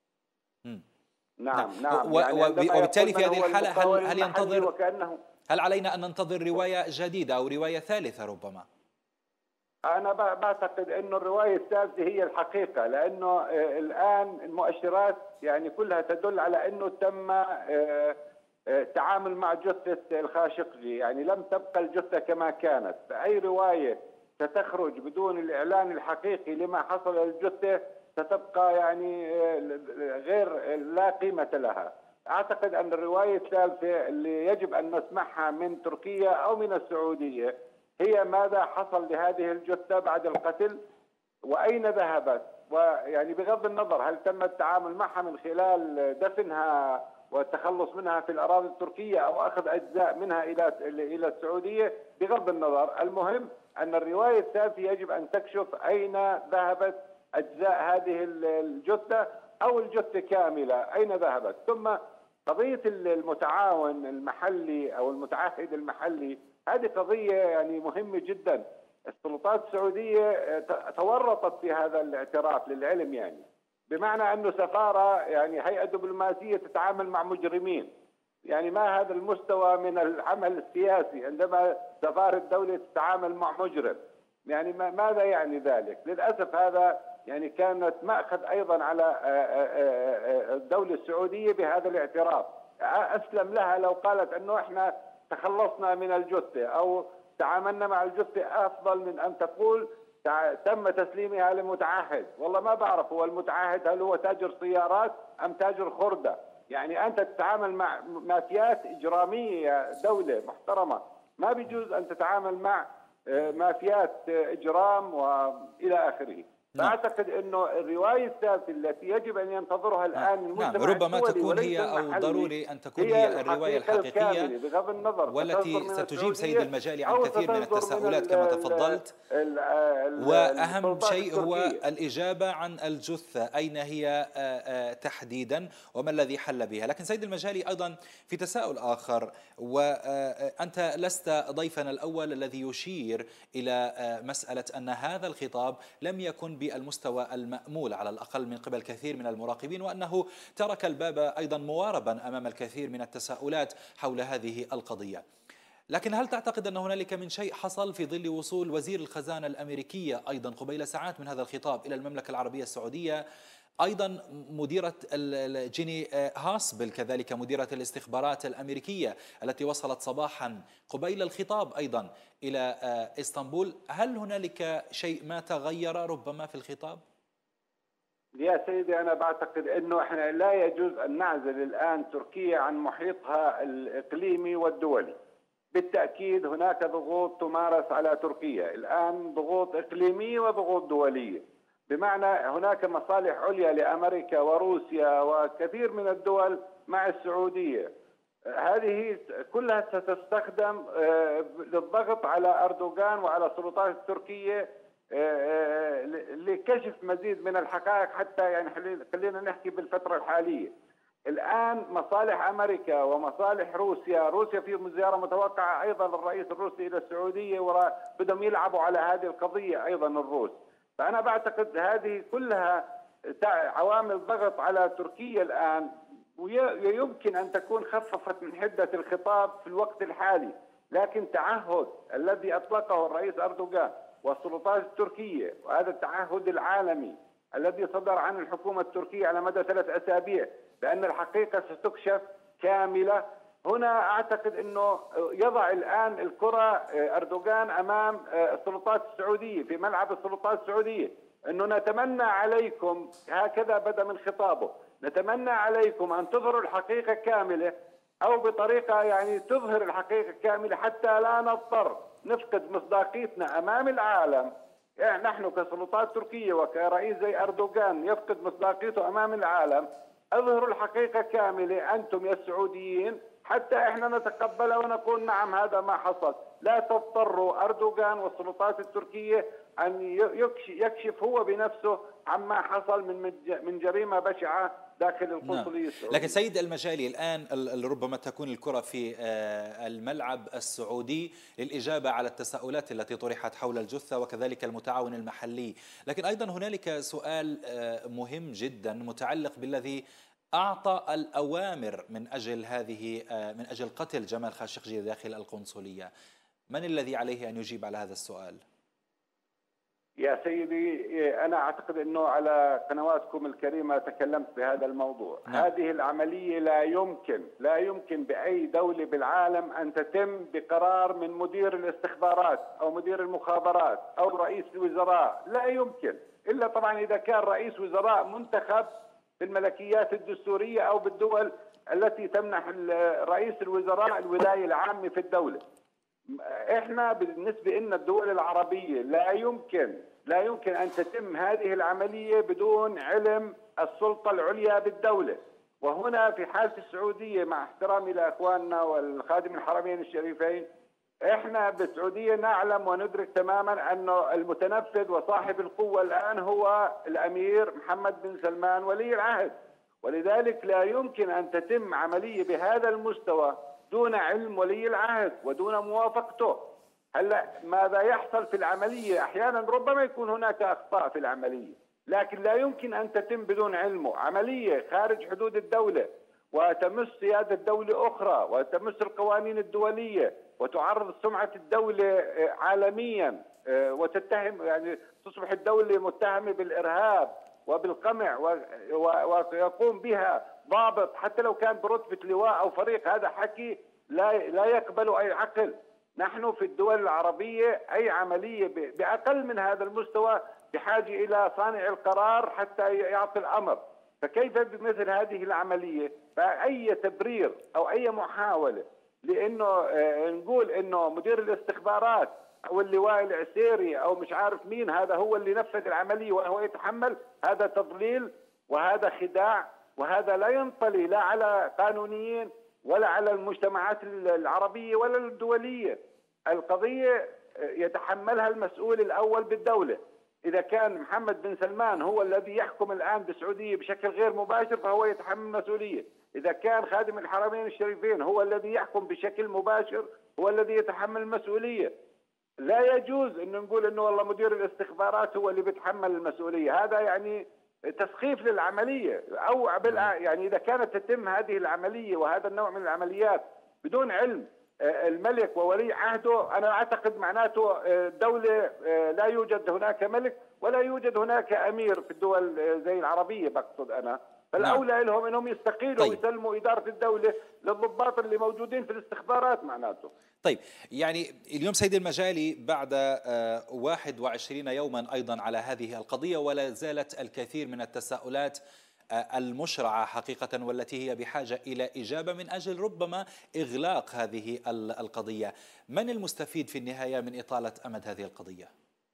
نعم. وبالتالي في هذه الحالة هل ينتظر هل علينا أن ننتظر رواية جديدة أو رواية ثالثة ربما؟ أنا بعتقد أنه الرواية الثالثة هي الحقيقة، لأنه الآن المؤشرات يعني كلها تدل على أنه تم التعامل مع جثة الخاشقجي، يعني لم تبقى الجثة كما كانت. فأي رواية ستخرج بدون الإعلان الحقيقي لما حصل للجثة ستبقى يعني غير لا قيمة لها. أعتقد أن الرواية الثالثة اللي يجب أن نسمعها من تركيا أو من السعودية هي ماذا حصل لهذه الجثة بعد القتل وأين ذهبت، ويعني بغض النظر هل تم التعامل معها من خلال دفنها والتخلص منها في الأراضي التركية أو أخذ أجزاء منها إلى السعودية، بغض النظر. المهم أن الرواية الثالثة يجب أن تكشف أين ذهبت اجزاء هذه الجثه او الجثه كامله، اين ذهبت؟ ثم قضيه المتعاون المحلي او المتعهد المحلي، هذه قضيه يعني مهمه جدا. السلطات السعوديه تورطت في هذا الاعتراف للعلم، يعني بمعنى انه سفاره يعني هيئه دبلوماسيه تتعامل مع مجرمين. يعني ما هذا المستوى من العمل السياسي عندما سفاره دوله تتعامل مع مجرم؟ يعني ماذا يعني ذلك؟ للاسف هذا يعني كانت مأخذ ايضا على الدوله السعوديه بهذا الاعتراف. اسلم لها لو قالت انه احنا تخلصنا من الجثه او تعاملنا مع الجثه افضل من ان تقول تم تسليمها لمتعهد. والله ما بعرف هو المتعهد هل هو تاجر سيارات ام تاجر خرده؟ يعني انت تتعامل مع مافيات اجراميه يا دوله محترمه، ما بيجوز ان تتعامل مع مافيات اجرام والى اخره. فاعتقد انه الروايه الثالثه التي يجب ان ينتظرها الان المجتمع ربما الدولي تكون هي او ضروري ان تكون هي الروايه الحقيقيه بغض النظر والتي ستجيب سيد المجالي عن كثير من التساؤلات كما تفضلت. واهم شيء هو الاجابه عن الجثه، اين هي تحديدا وما الذي حل بها. لكن سيد المجالي ايضا في تساؤل اخر، وانت لست ضيفنا الاول الذي يشير الى مساله ان هذا الخطاب لم يكن بالمستوى المأمول على الأقل من قبل كثير من المراقبين، وأنه ترك الباب أيضا مواربا أمام الكثير من التساؤلات حول هذه القضية. لكن هل تعتقد أن هنالك من شيء حصل في ظل وصول وزير الخزانة الأمريكية أيضا قبيل ساعات من هذا الخطاب إلى المملكة العربية السعودية، أيضا مديرة جيني هاسبل كذلك مديرة الاستخبارات الأمريكية التي وصلت صباحا قبيل الخطاب أيضا إلى إسطنبول، هل هنالك شيء ما تغير ربما في الخطاب؟ يا سيدي أنا بعتقد أنه إحنا لا يجوز أن نعزل الآن تركيا عن محيطها الإقليمي والدولي. بالتأكيد هناك ضغوط تمارس على تركيا الآن، ضغوط إقليمية وضغوط دولية، بمعنى هناك مصالح عليا لأمريكا وروسيا وكثير من الدول مع السعودية. هذه كلها ستستخدم للضغط على أردوغان وعلى السلطات التركية لكشف مزيد من الحقائق، حتى يعني خلينا نحكي بالفترة الحالية. الآن مصالح أمريكا ومصالح روسيا في زيارة متوقعة أيضا للرئيس الروسي إلى السعودية، وبدهم يلعبوا على هذه القضية أيضا الروس. فأنا بعتقد هذه كلها عوامل ضغط على تركيا الآن، ويمكن أن تكون خففت من حدة الخطاب في الوقت الحالي، لكن تعهد الذي أطلقه الرئيس أردوغان والسلطات التركية، وهذا التعهد العالمي الذي صدر عن الحكومة التركية على مدى 3 أسابيع بأن الحقيقة ستكشف كاملة، هنا أعتقد أنه يضع الآن الكرة أردوغان أمام السلطات السعودية، في ملعب السلطات السعودية، أنه نتمنى عليكم، هكذا بدأ من خطابه، نتمنى عليكم أن تظهروا الحقيقة كاملة، أو بطريقة يعني تظهر الحقيقة كاملة حتى لا نضطر نفقد مصداقيتنا أمام العالم. يعني نحن كسلطات تركية وكرئيس زي أردوغان يفقد مصداقيته أمام العالم، اظهروا الحقيقة كاملة أنتم يا السعوديين حتى إحنا نتقبلها ونقول نعم هذا ما حصل. لا تضطروا أردوغان والسلطات التركية أن يكشف هو بنفسه عما حصل من جريمة بشعة داخل القنصلية السعودية. لكن سيد المجالي الآن ربما تكون الكرة في الملعب السعودي للإجابة على التساؤلات التي طرحت حول الجثة وكذلك المتعاون المحلي، لكن أيضا هنالك سؤال مهم جدا متعلق بالذي أعطى الأوامر من أجل قتل جمال خاشقجي داخل القنصلية. من الذي عليه أن يجيب على هذا السؤال؟ يا سيدي أنا أعتقد أنه على قنواتكم الكريمة تكلمت بهذا الموضوع. هذه العملية لا يمكن بأي دولة بالعالم أن تتم بقرار من مدير الاستخبارات أو مدير المخابرات أو رئيس الوزراء، لا يمكن، إلا طبعا إذا كان رئيس وزراء منتخب في الملكيات الدستورية أو بالدول التي تمنح رئيس الوزراء الولاية العامة في الدولة. احنا بالنسبه لنا الدول العربيه لا يمكن ان تتم هذه العمليه بدون علم السلطه العليا بالدوله. وهنا في حاله السعوديه، مع احترامي لاخواننا والخادم الحرمين الشريفين، احنا بالسعوديه نعلم وندرك تماما انه المتنفذ وصاحب القوه الان هو الامير محمد بن سلمان ولي العهد، ولذلك لا يمكن ان تتم عمليه بهذا المستوى دون علم ولي العهد ودون موافقته. هلا ماذا يحصل في العمليه؟ احيانا ربما يكون هناك اخطاء في العمليه، لكن لا يمكن ان تتم بدون علمه. عمليه خارج حدود الدوله وتمس سياده دوله اخرى وتمس القوانين الدوليه وتعرض سمعه الدوله عالميا، وتتهم يعني تصبح الدوله متهمه بالارهاب وبالقمع ويقوم بها ضابط حتى لو كان برتبه لواء او فريق. هذا حكي لا يقبل اي عقل. نحن في الدول العربيه اي عمليه باقل من هذا المستوى بحاجه الى صانع القرار حتى يعطي الامر، فكيف بمثل هذه العمليه؟ فاي تبرير او اي محاوله لانه نقول انه مدير الاستخبارات او اللواء العسيري او مش عارف مين هذا هو اللي نفذ العمليه وهو يتحمل، هذا تضليل وهذا خداع، وهذا لا ينطلي لا على قانونيين ولا على المجتمعات العربية ولا الدولية. القضية يتحملها المسؤول الأول بالدولة. إذا كان محمد بن سلمان هو الذي يحكم الآن بالسعودية بشكل غير مباشر فهو يتحمل المسؤولية. إذا كان خادم الحرمين الشريفين هو الذي يحكم بشكل مباشر هو الذي يتحمل المسؤولية. لا يجوز أن نقول أنه والله مدير الاستخبارات هو اللي بيتحمل المسؤولية. هذا يعني تسخيف للعملية. أو يعني إذا كانت تتم هذه العملية وهذا النوع من العمليات بدون علم الملك وولي عهده، أنا أعتقد معناته دولة لا يوجد هناك ملك ولا يوجد هناك أمير في الدول زي العربية بقصد أنا. فالأولى لهم أنهم يستقيلوا ويسلموا إدارة الدولة للضباط اللي موجودين في الاستخبارات معناته. طيب يعني اليوم سيد المجالي بعد 21 يوما أيضا على هذه القضية ولا زالت الكثير من التساؤلات المشرعة حقيقة والتي هي بحاجة إلى إجابة من أجل ربما إغلاق هذه القضية. من المستفيد في النهاية من إطالة أمد هذه القضية؟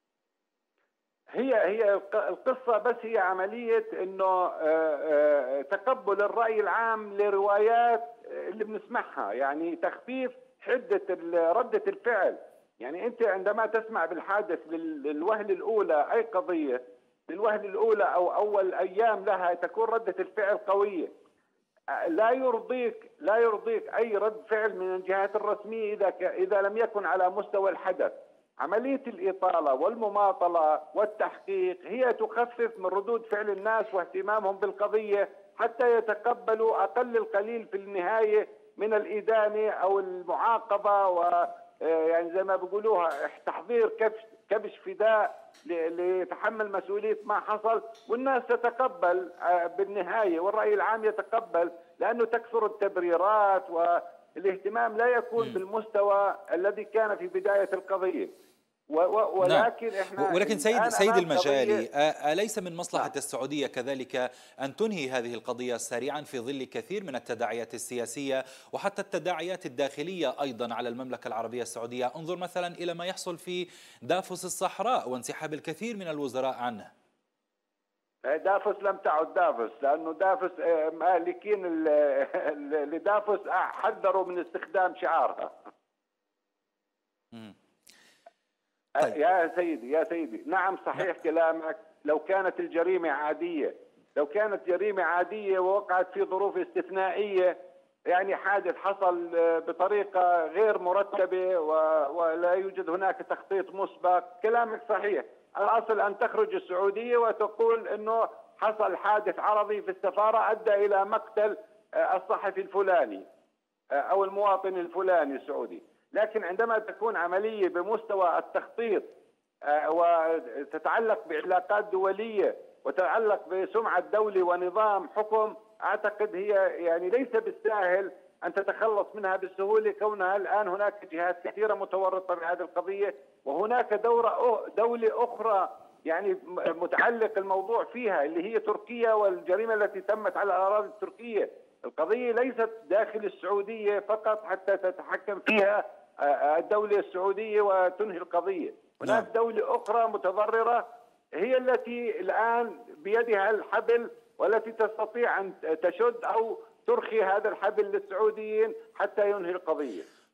هي القصة بس هي عملية انه تقبل الرأي العام لروايات اللي بنسمعها، يعني تخفيف حدة ردة الفعل. يعني انت عندما تسمع بالحادث للوهلة الاولى اي قضية للوهلة الاولى او اول ايام لها تكون ردة الفعل قوية. لا يرضيك اي رد فعل من الجهات الرسمية اذا لم يكن على مستوى الحدث. عملية الإطالة والمماطلة والتحقيق هي تخفف من ردود فعل الناس واهتمامهم بالقضية حتى يتقبلوا أقل القليل في النهاية من الإدانة أو المعاقبة، ويعني زي ما بيقولوها تحضير كبش فداء ليتحمل مسؤولية ما حصل، والناس تتقبل بالنهاية والرأي العام يتقبل، لأنه تكثر التبريرات والاهتمام لا يكون بالمستوى الذي كان في بداية القضية. ولكن احنا ولكن سيد المجالي، أليس من مصلحة السعودية كذلك أن تنهي هذه القضية سريعا في ظل كثير من التداعيات السياسية وحتى التداعيات الداخلية أيضا على المملكة العربية السعودية؟ انظر مثلا إلى ما يحصل في دافوس الصحراء وانسحاب الكثير من الوزراء عنه. دافوس لم تعد دافوس، لأنه دافوس مالكين لدافوس حذروا من استخدام شعارها. طيب. يا سيدي نعم صحيح كلامك. لو كانت الجريمة عادية ووقعت في ظروف استثنائية، يعني حادث حصل بطريقة غير مرتبة ولا يوجد هناك تخطيط مسبق، كلامك صحيح. الأصل أن تخرج السعودية وتقول أنه حصل حادث عرضي في السفارة أدى إلى مقتل الصحفي الفلاني أو المواطن الفلاني السعودي. لكن عندما تكون عملية بمستوى التخطيط وتتعلق بعلاقات دولية وتتعلق بسمعة دولة ونظام حكم، أعتقد هي يعني ليس بالساهل أن تتخلص منها بالسهولة، كونها الآن هناك جهات كثيرة متورطة بهذه القضية وهناك دولة أخرى يعني متعلق الموضوع فيها اللي هي تركيا والجريمة التي تمت على الأراضي التركية. القضية ليست داخل السعودية فقط حتى تتحكم فيها الدولة السعودية وتنهي القضية. هناك دولة أخرى متضررة هي التي الآن بيدها الحبل والتي تستطيع أن تشد أو ترخي هذا الحبل للسعوديين حتى ينهي القضية.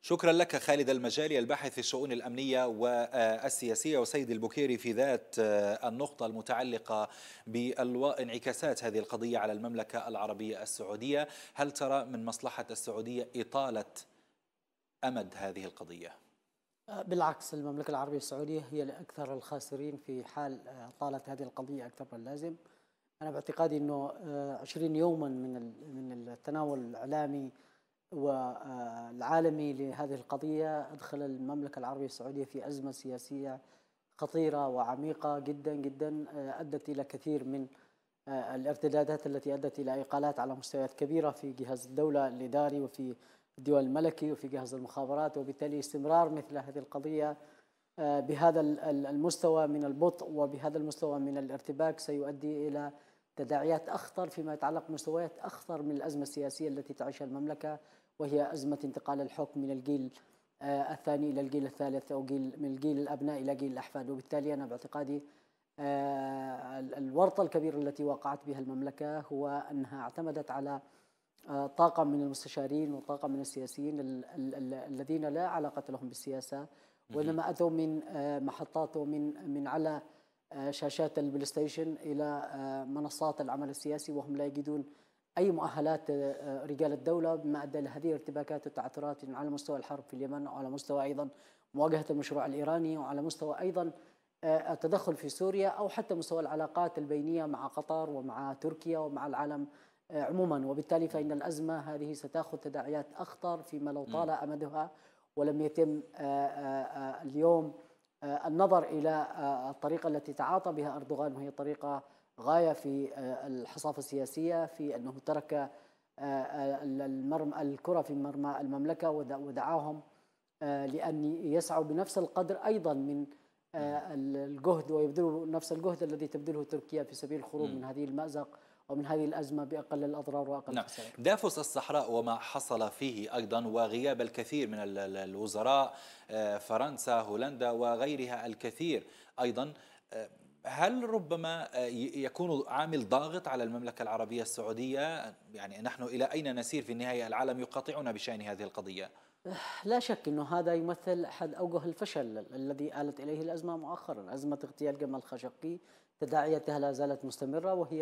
شكرا لك خالد المجالي الباحث في الشؤون الأمنية والسياسية، وسيد البكيري في ذات النقطة المتعلقة بانعكاسات هذه القضية على المملكة العربية السعودية. هل ترى من مصلحة السعودية إطالة أمد هذه القضية؟ بالعكس، المملكة العربية السعودية هي الأكثر الخاسرين في حال طالت هذه القضية أكثر من اللازم. أنا باعتقادي أنه 20 يوما من التناول الإعلامي والعالمي لهذه القضية أدخل المملكة العربية السعودية في أزمة سياسية خطيرة وعميقة جدا جدا، أدت إلى كثير من الارتدادات التي أدت إلى إقالات على مستويات كبيرة في جهاز الدولة الإداري وفي الديوان الملكي وفي جهاز المخابرات، وبالتالي استمرار مثل هذه القضية بهذا المستوى من البطء وبهذا المستوى من الارتباك سيؤدي إلى تداعيات أخطر فيما يتعلق بمستويات أخطر من الأزمة السياسية التي تعيشها المملكة، وهي أزمة انتقال الحكم من الجيل الثاني إلى الجيل الثالث، أو من الجيل الأبناء إلى جيل الأحفاد. وبالتالي أنا باعتقادي الورطة الكبيرة التي وقعت بها المملكة هو أنها اعتمدت على طاقم من المستشارين وطاقم من السياسيين الذين لا علاقة لهم بالسياسة، وإنما أتوا من محطات ومن على شاشات البلاي ستيشن إلى منصات العمل السياسي، وهم لا يجدون أي مؤهلات رجال الدولة، بما أدى إلى هذه الارتباكات والتعثرات على مستوى الحرب في اليمن، وعلى مستوى أيضا مواجهة المشروع الإيراني، وعلى مستوى أيضا التدخل في سوريا، أو حتى مستوى العلاقات البينية مع قطر ومع تركيا ومع العالم عموما. وبالتالي فإن الأزمة هذه ستأخذ تداعيات أخطر فيما لو طال أمدها ولم يتم اليوم النظر إلى الطريقة التي تعاطى بها أردوغان، وهي طريقة غاية في الحصافة السياسية، في أنه ترك الكرة في مرمى المملكة ودعاهم لأن يسعوا بنفس القدر أيضا من الجهد، ويبذلوا نفس الجهد الذي تبذله تركيا في سبيل الخروج من هذه المأزق ومن هذه الأزمة بأقل الأضرار وأقل الخسائر. دافوس الصحراء وما حصل فيه أيضا، وغياب الكثير من الوزراء، فرنسا، هولندا وغيرها الكثير أيضا، هل ربما يكون عامل ضاغط على المملكة العربية السعودية؟ يعني نحن إلى أين نسير في النهاية؟ العالم يقاطعنا بشأن هذه القضية. لا شك أنه هذا يمثل أحد أوجه الفشل الذي آلت إليه الأزمة مؤخرا. أزمة اغتيال جمال خاشقجي تداعياتها لا زالت مستمرة، وهي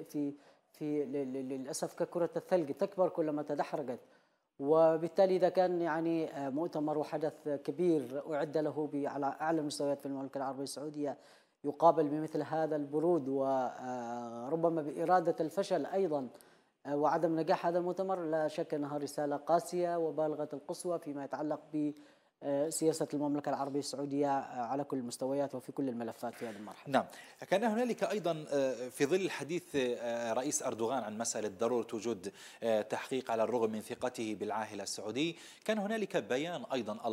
في للأسف ككرة الثلج تكبر كلما تدحرجت. وبالتالي إذا كان يعني مؤتمر وحدث كبير أعد له على أعلى المستويات في المملكة العربية السعودية يقابل بمثل هذا البرود، وربما بإرادة الفشل أيضا وعدم نجاح هذا المؤتمر، لا شك أنها رسالة قاسية وبالغة القسوة فيما يتعلق بسياسة المملكة العربية السعودية على كل المستويات وفي كل الملفات في هذه المرحلة. نعم، كان هنالك أيضا في ظل الحديث رئيس أردوغان عن مسألة ضرورة وجود تحقيق على الرغم من ثقته بالعاهل السعودي، كان هنالك بيان أيضا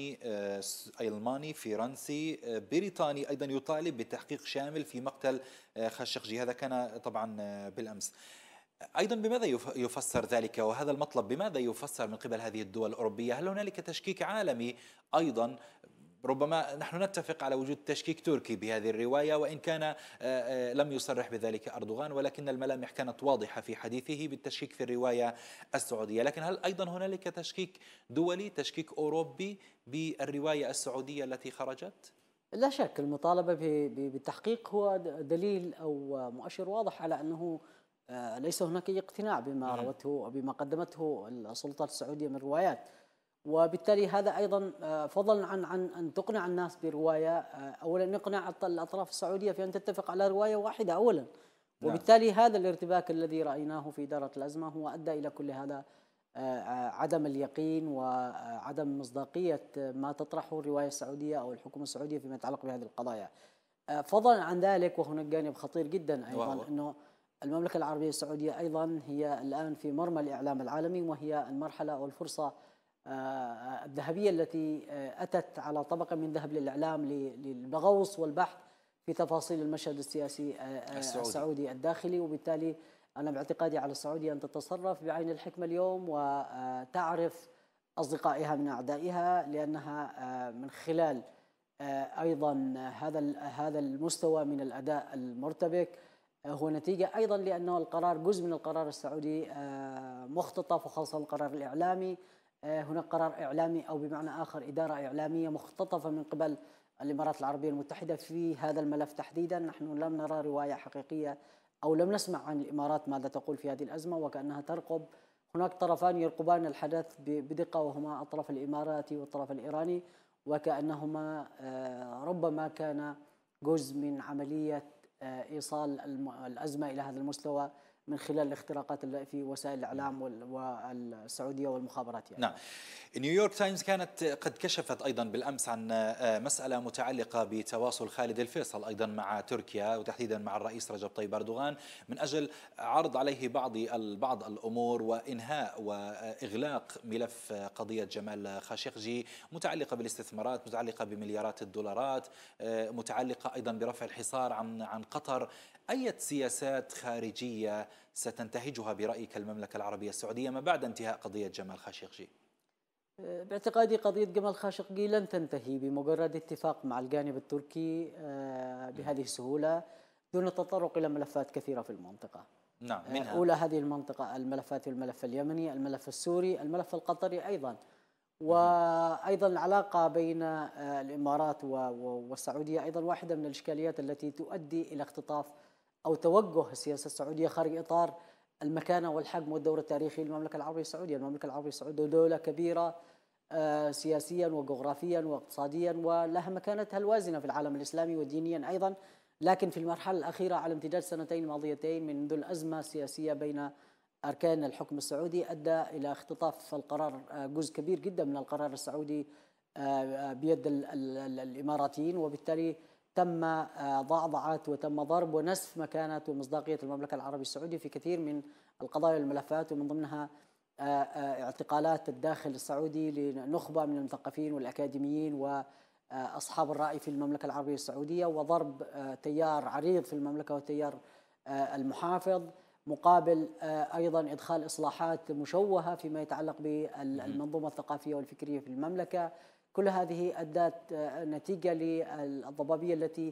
ألماني فرنسي بريطاني أيضا يطالب بتحقيق شامل في مقتل خاشقجي. هذا كان طبعا بالأمس. أيضا بماذا يفسر ذلك، وهذا المطلب بماذا يفسر من قبل هذه الدول الأوروبية؟ هل هنالك تشكيك عالمي أيضا؟ ربما نحن نتفق على وجود تشكيك تركي بهذه الرواية، وإن كان لم يصرح بذلك أردوغان، ولكن الملامح كانت واضحة في حديثه بالتشكيك في الرواية السعودية. لكن هل أيضا هنالك تشكيك دولي، تشكيك أوروبي بالرواية السعودية التي خرجت؟ لا شك المطالبة بالتحقيق هو دليل أو مؤشر واضح على أنه ليس هناك أي اقتناع بما روته وبما قدمته السلطات السعودية من روايات، وبالتالي هذا أيضا فضلا عن أن تقنع الناس برواية، أولا يقنع الأطراف السعودية في أن تتفق على رواية واحدة أولا، وبالتالي هذا الارتباك الذي رأيناه في إدارة الأزمة هو أدى إلى كل هذا، عدم اليقين وعدم مصداقية ما تطرحه الرواية السعودية أو الحكومة السعودية فيما يتعلق بهذه القضايا. فضلا عن ذلك، وهناك جانب خطير جدا أيضا، أنه المملكة العربية السعودية أيضا هي الآن في مرمى الإعلام العالمي، وهي المرحلة أو الفرصة الذهبية التي أتت على طبقة من ذهب للإعلام للغوص والبحث في تفاصيل المشهد السياسي السعودي الداخلي. وبالتالي أنا باعتقادي على السعودية أن تتصرف بعين الحكمة اليوم وتعرف أصدقائها من أعدائها، لأنها من خلال أيضا هذا المستوى من الأداء المرتبك هو نتيجة أيضا لأنه القرار جزء من القرار السعودي مختطف، وخاصة القرار الإعلامي هناك قرار إعلامي أو بمعنى آخر إدارة إعلامية مختطفة من قبل الإمارات العربية المتحدة في هذا الملف تحديدا. نحن لم نرى رواية حقيقية أو لم نسمع عن الإمارات ماذا تقول في هذه الأزمة، وكأنها ترقب. هناك طرفان يرقبان الحدث بدقة، وهما الطرف الإماراتي والطرف الإيراني، وكأنهما ربما كان جزء من عملية إيصال الأزمة إلى هذا المستوى من خلال الاختراقات في وسائل الإعلام والسعودية والمخابرات يعني. نعم. نيويورك تايمز كانت قد كشفت أيضا بالأمس عن مسألة متعلقة بتواصل خالد الفيصل أيضا مع تركيا وتحديدا مع الرئيس رجب طيب أردوغان من أجل عرض عليه بعض الأمور وإنهاء وإغلاق ملف قضية جمال خاشقجي متعلقة بالاستثمارات، متعلقة بمليارات الدولارات، متعلقة أيضا برفع الحصار عن قطر. أي سياسات خارجية ستنتهجها برأيك المملكة العربية السعودية ما بعد انتهاء قضية جمال خاشقجي؟ باعتقادي قضية جمال خاشقجي لن تنتهي بمجرد اتفاق مع الجانب التركي بهذه السهولة دون التطرق إلى ملفات كثيرة في المنطقة. نعم، منها أولى هذه المنطقة الملفات، الملف اليمني، الملف السوري، الملف القطري أيضا، وأيضا العلاقة بين الإمارات والسعودية أيضا واحدة من الإشكاليات التي تؤدي إلى اختطاف أو توجه السياسة السعودية خارج إطار المكانة والحجم والدور التاريخي للمملكة العربية السعودية. المملكة العربية السعودية دولة كبيرة سياسيا وجغرافيا واقتصاديا، ولها مكانتها الوازنة في العالم الإسلامي ودينيا أيضا، لكن في المرحلة الأخيرة على امتداد سنتين ماضيتين منذ الأزمة السياسية بين أركان الحكم السعودي أدى إلى اختطاف القرار، جزء كبير جدا من القرار السعودي بيد الإماراتيين، وبالتالي تم ضعضعة وتم ضرب ونسف مكانة ومصداقية المملكة العربية السعودية في كثير من القضايا والملفات، ومن ضمنها اعتقالات الداخل السعودي لنخبة من المثقفين والأكاديميين وأصحاب الرأي في المملكة العربية السعودية، وضرب تيار عريض في المملكة والتيار المحافظ، مقابل أيضا إدخال إصلاحات مشوهة فيما يتعلق بالمنظومة الثقافية والفكرية في المملكة. كل هذه أدت نتيجة للضبابية التي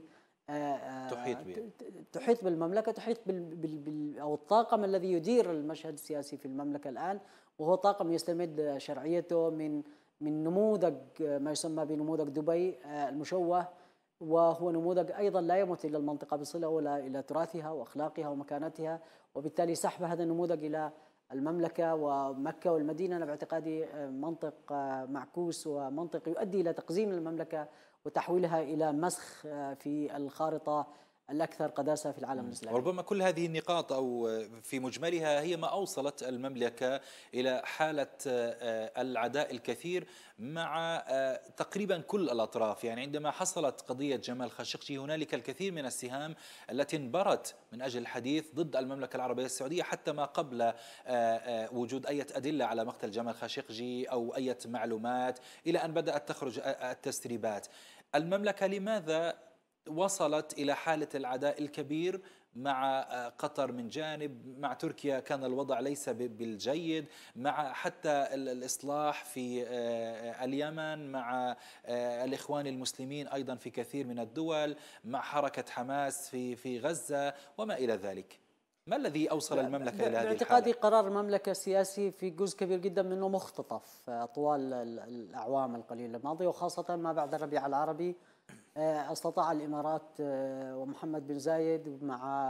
تحيط بالمملكة، تحيط أو الطاقم الذي يدير المشهد السياسي في المملكة الآن، وهو طاقم يستمد شرعيته من نموذج ما يسمى بنموذج دبي المشوه، وهو نموذج أيضا لا يمت إلى المنطقة بصلة ولا إلى تراثها وأخلاقها ومكانتها، وبالتالي سحب هذا النموذج إلى المملكة ومكة والمدينة أنا باعتقادي منطق معكوس ومنطق يؤدي إلى تقزيم المملكة وتحويلها إلى مسخ في الخارطة الأكثر قداسة في العالم الإسلامي. ربما كل هذه النقاط أو في مجملها هي ما أوصلت المملكة إلى حالة العداء الكثير مع تقريبا كل الأطراف. يعني عندما حصلت قضية جمال خاشقجي هنالك الكثير من السهام التي انبرت من أجل الحديث ضد المملكة العربية السعودية حتى ما قبل وجود أي أدلة على مقتل جمال خاشقجي أو أي معلومات، إلى أن بدأت تخرج التسريبات. المملكة لماذا وصلت إلى حالة العداء الكبير مع قطر من جانب، مع تركيا كان الوضع ليس بالجيد، مع حتى الإصلاح في اليمن، مع الإخوان المسلمين أيضا في كثير من الدول، مع حركة حماس في غزة وما إلى ذلك؟ ما الذي أوصل المملكة إلى هذه الحالة؟ باعتقادي قرار المملكة السياسي في جزء كبير جدا منه مختطف طوال الأعوام القليلة الماضية، وخاصة ما بعد الربيع العربي. استطاع الإمارات ومحمد بن زايد مع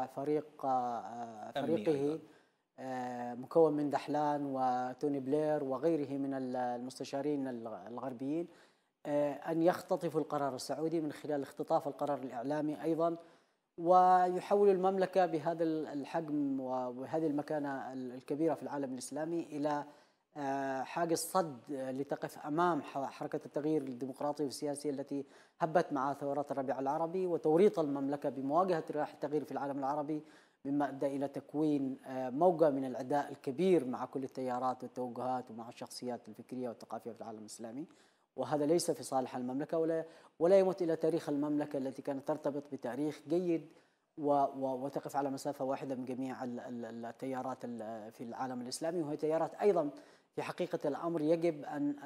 فريقه مكون من دحلان وتوني بلير وغيره من المستشارين الغربيين أن يختطفوا القرار السعودي من خلال اختطاف القرار الإعلامي أيضا، ويحول المملكة بهذا الحجم وبهذه المكانة الكبيرة في العالم الإسلامي إلى حاجز صد لتقف أمام حركة التغيير الديمقراطي والسياسي التي هبت مع ثورات الربيع العربي، وتوريط المملكة بمواجهة رياح التغيير في العالم العربي، مما أدى إلى تكوين موجة من العداء الكبير مع كل التيارات والتوجهات ومع الشخصيات الفكرية والثقافية في العالم الإسلامي. وهذا ليس في صالح المملكة ولا يمت إلى تاريخ المملكة التي كانت ترتبط بتاريخ جيد وتقف على مسافة واحدة من جميع التيارات في العالم الإسلامي، وهي تيارات أيضا في حقيقة الأمر يجب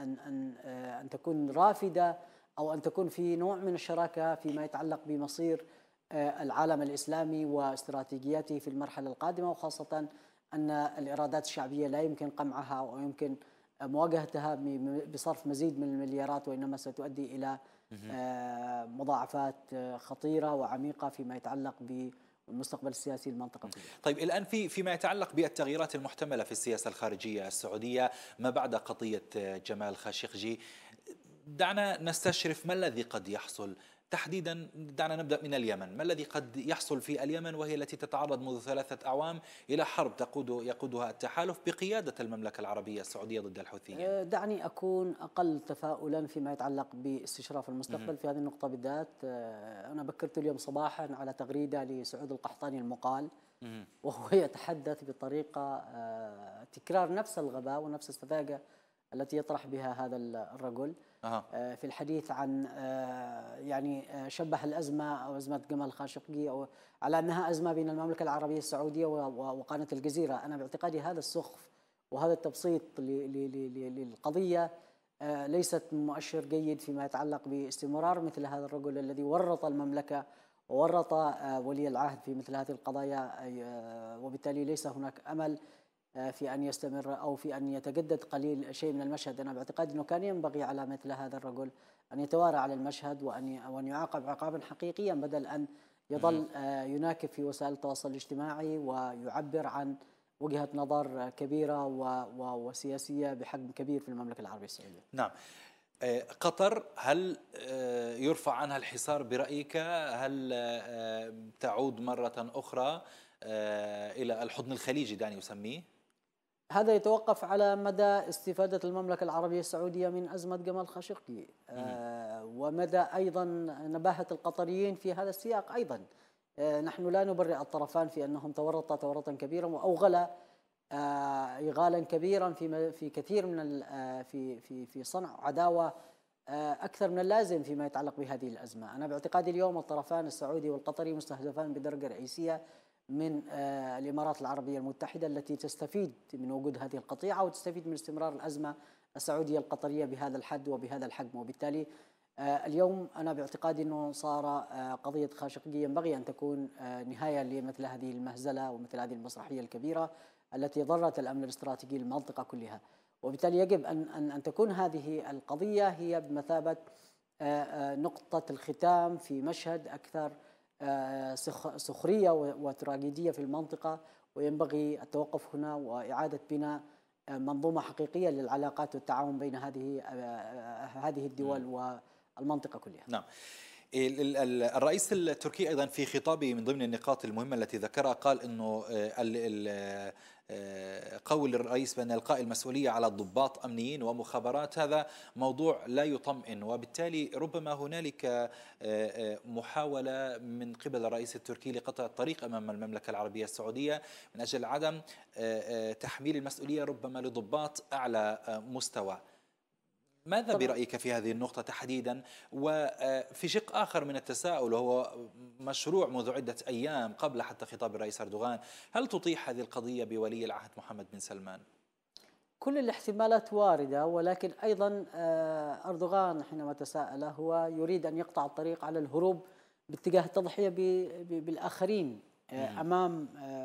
أن تكون رافدة أو أن تكون في نوع من الشراكة فيما يتعلق بمصير العالم الإسلامي واستراتيجياته في المرحلة القادمة، وخاصة أن الإرادات الشعبية لا يمكن قمعها ويمكن مواجهتها بصرف مزيد من المليارات، وإنما ستؤدي إلى مضاعفات خطيرة وعميقة فيما يتعلق بالمستقبل السياسي للمنطقة كلها. طيب الآن فيما يتعلق بالتغييرات المحتملة في السياسة الخارجية السعودية ما بعد قضية جمال خاشقجي، دعنا نستشرف ما الذي قد يحصل تحديدا. دعنا نبدأ من اليمن. ما الذي قد يحصل في اليمن وهي التي تتعرض منذ 3 أعوام إلى حرب يقودها التحالف بقيادة المملكة العربية السعودية ضد الحوثيين؟ دعني أكون أقل تفاؤلا فيما يتعلق باستشراف المستقبل في هذه النقطة بالذات. أنا بكرت اليوم صباحا على تغريدة لسعود القحطاني المقال، وهو يتحدث بطريقة تكرار نفس الغباء ونفس السذاجة التي يطرح بها هذا الرجل في الحديث عن يعني شبه الأزمة أو أزمة جمال خاشقجي أو على أنها أزمة بين المملكة العربية السعودية وقناة الجزيرة. أنا باعتقادي هذا السخف وهذا التبسيط للقضية ليست مؤشر جيد فيما يتعلق باستمرار مثل هذا الرجل الذي ورط المملكة وورط ولي العهد في مثل هذه القضايا، وبالتالي ليس هناك أمل في أن يستمر أو في أن يتجدد قليل شيء من المشهد. أنا باعتقادي أنه كان ينبغي على مثل هذا الرجل أن يتوارى على المشهد وأن يعاقب عقابا حقيقيا، بدل أن يظل يناكب في وسائل التواصل الاجتماعي ويعبر عن وجهة نظر كبيرة وسياسية بحجم كبير في المملكة العربية السعودية. نعم. قطر هل يرفع عنها الحصار برأيك؟ هل تعود مرة أخرى إلى الحضن الخليجي دعني أسميه؟ هذا يتوقف على مدى استفادة المملكة العربية السعودية من أزمة جمال خاشقجي ومدى أيضا نباهة القطريين في هذا السياق. أيضا نحن لا نبرئ الطرفان في أنهم تورطا تورطا كبيرا وأوغلا إغالا كبيرا في كثير من في صنع عداوة أكثر من اللازم فيما يتعلق بهذه الأزمة. أنا باعتقادي اليوم الطرفان السعودي والقطري مستهدفان بدرجة رئيسية من الإمارات العربية المتحدة التي تستفيد من وجود هذه القطيعة وتستفيد من استمرار الأزمة السعودية القطرية بهذا الحد وبهذا الحجم. وبالتالي اليوم أنا باعتقادي أنه صار قضية خاشقجي ينبغي أن تكون نهاية لمثل هذه المهزلة ومثل هذه المسرحية الكبيرة التي ضرت الأمن الاستراتيجي للمنطقة كلها. وبالتالي يجب أن تكون هذه القضية هي بمثابة نقطة الختام في مشهد أكثر سخرية وتراجيدية في المنطقة، وينبغي التوقف هنا وإعادة بناء منظومة حقيقية للعلاقات والتعاون بين هذه الدول والمنطقة كلها. نعم. الرئيس التركي أيضا في خطابه من ضمن النقاط المهمة التي ذكرها قال أنه قول الرئيس بأن إلقاء المسؤولية على ضباط أمنيين ومخابرات هذا موضوع لا يطمئن، وبالتالي ربما هنالك محاولة من قبل الرئيس التركي لقطع الطريق أمام المملكة العربية السعودية من أجل عدم تحميل المسؤولية ربما لضباط أعلى مستوى. ماذا برأيك في هذه النقطة تحديدا؟ وفي شق آخر من التساؤل وهو مشروع منذ عدة أيام قبل حتى خطاب الرئيس أردوغان، هل تطيح هذه القضية بولي العهد محمد بن سلمان؟ كل الاحتمالات واردة، ولكن أيضا أردوغان حينما تساءل هو يريد أن يقطع الطريق على الهروب باتجاه التضحية بالآخرين أمام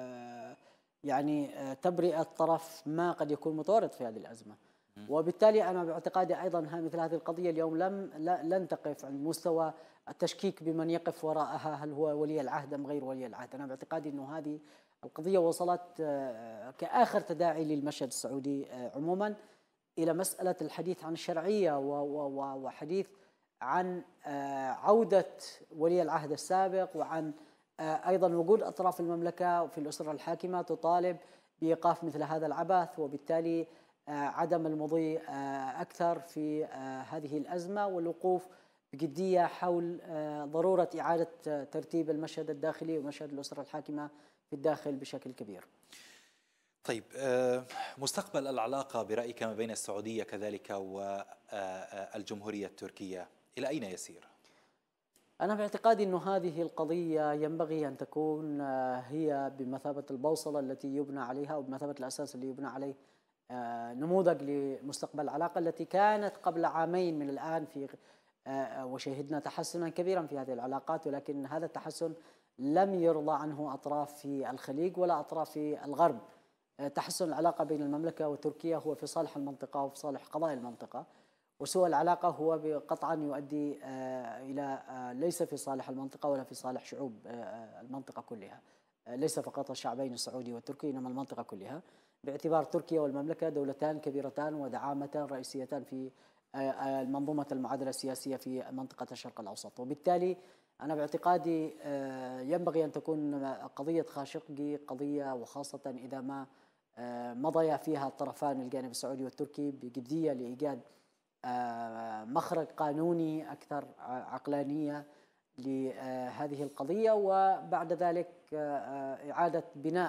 يعني تبرئة طرف ما قد يكون متورط في هذه الأزمة. وبالتالي أنا باعتقادي أيضا مثل هذه القضية اليوم لن تقف عند مستوى التشكيك بمن يقف وراءها، هل هو ولي العهد أم غير ولي العهد. أنا باعتقادي أنه هذه القضية وصلت كآخر تداعي للمشهد السعودي عموما إلى مسألة الحديث عن الشرعية وحديث عن عودة ولي العهد السابق، وعن أيضا وجود أطراف المملكة في الأسرة الحاكمة تطالب بإيقاف مثل هذا العبث، وبالتالي عدم المضي أكثر في هذه الأزمة والوقوف بجدية حول ضرورة إعادة ترتيب المشهد الداخلي ومشهد الأسرة الحاكمة في الداخل بشكل كبير. طيب، مستقبل العلاقة برأيك ما بين السعودية كذلك والجمهورية التركية إلى أين يسير؟ أنا باعتقادي أنه هذه القضية ينبغي أن تكون هي بمثابة البوصلة التي يبنى عليها أو بمثابة الأساس اللي يبنى عليه نموذج لمستقبل العلاقة التي كانت قبل عامين من الآن وشهدنا تحسنا كبيرا في هذه العلاقات، ولكن هذا التحسن لم يرضى عنه أطراف في الخليج ولا أطراف في الغرب تحسن العلاقة بين المملكة وتركيا هو في صالح المنطقة وفي صالح قضايا المنطقة، وسوء العلاقة هو قطعا يؤدي إلى ليس في صالح المنطقة ولا في صالح شعوب المنطقة كلها، ليس فقط الشعبين السعودي والتركي إنما المنطقة كلها، باعتبار تركيا والمملكة دولتان كبيرتان ودعامتان رئيسيتان في المنظومة المعادلة السياسية في منطقة الشرق الأوسط. وبالتالي أنا باعتقادي ينبغي أن تكون قضية خاشقجي قضية، وخاصة إذا ما مضيا فيها الطرفان الجانب السعودي والتركي بجدية لإيجاد مخرج قانوني أكثر عقلانية لهذه القضية، وبعد ذلك إعادة بناء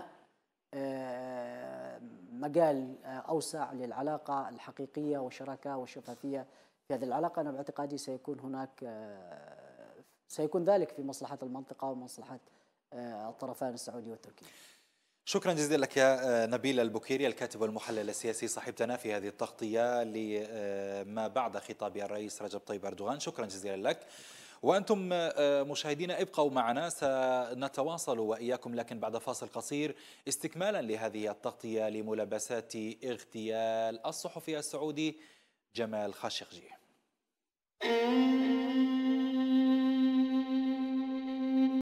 مجال أوسع للعلاقة الحقيقية والشراكة والشفافية في هذه العلاقة. أنا باعتقادي سيكون ذلك في مصلحة المنطقة ومصلحة الطرفان السعودي والتركي. شكرا جزيلا لك يا نبيل البكيري، الكاتب والمحلل السياسي، صاحبتنا في هذه التغطية لما بعد خطاب الرئيس رجب طيب أردوغان. شكرا جزيلا لك. وأنتم مشاهدينا ابقوا معنا، سنتواصل وإياكم لكن بعد فاصل قصير استكمالا لهذه التغطية لملابسات اغتيال الصحفي السعودي جمال خاشقجي.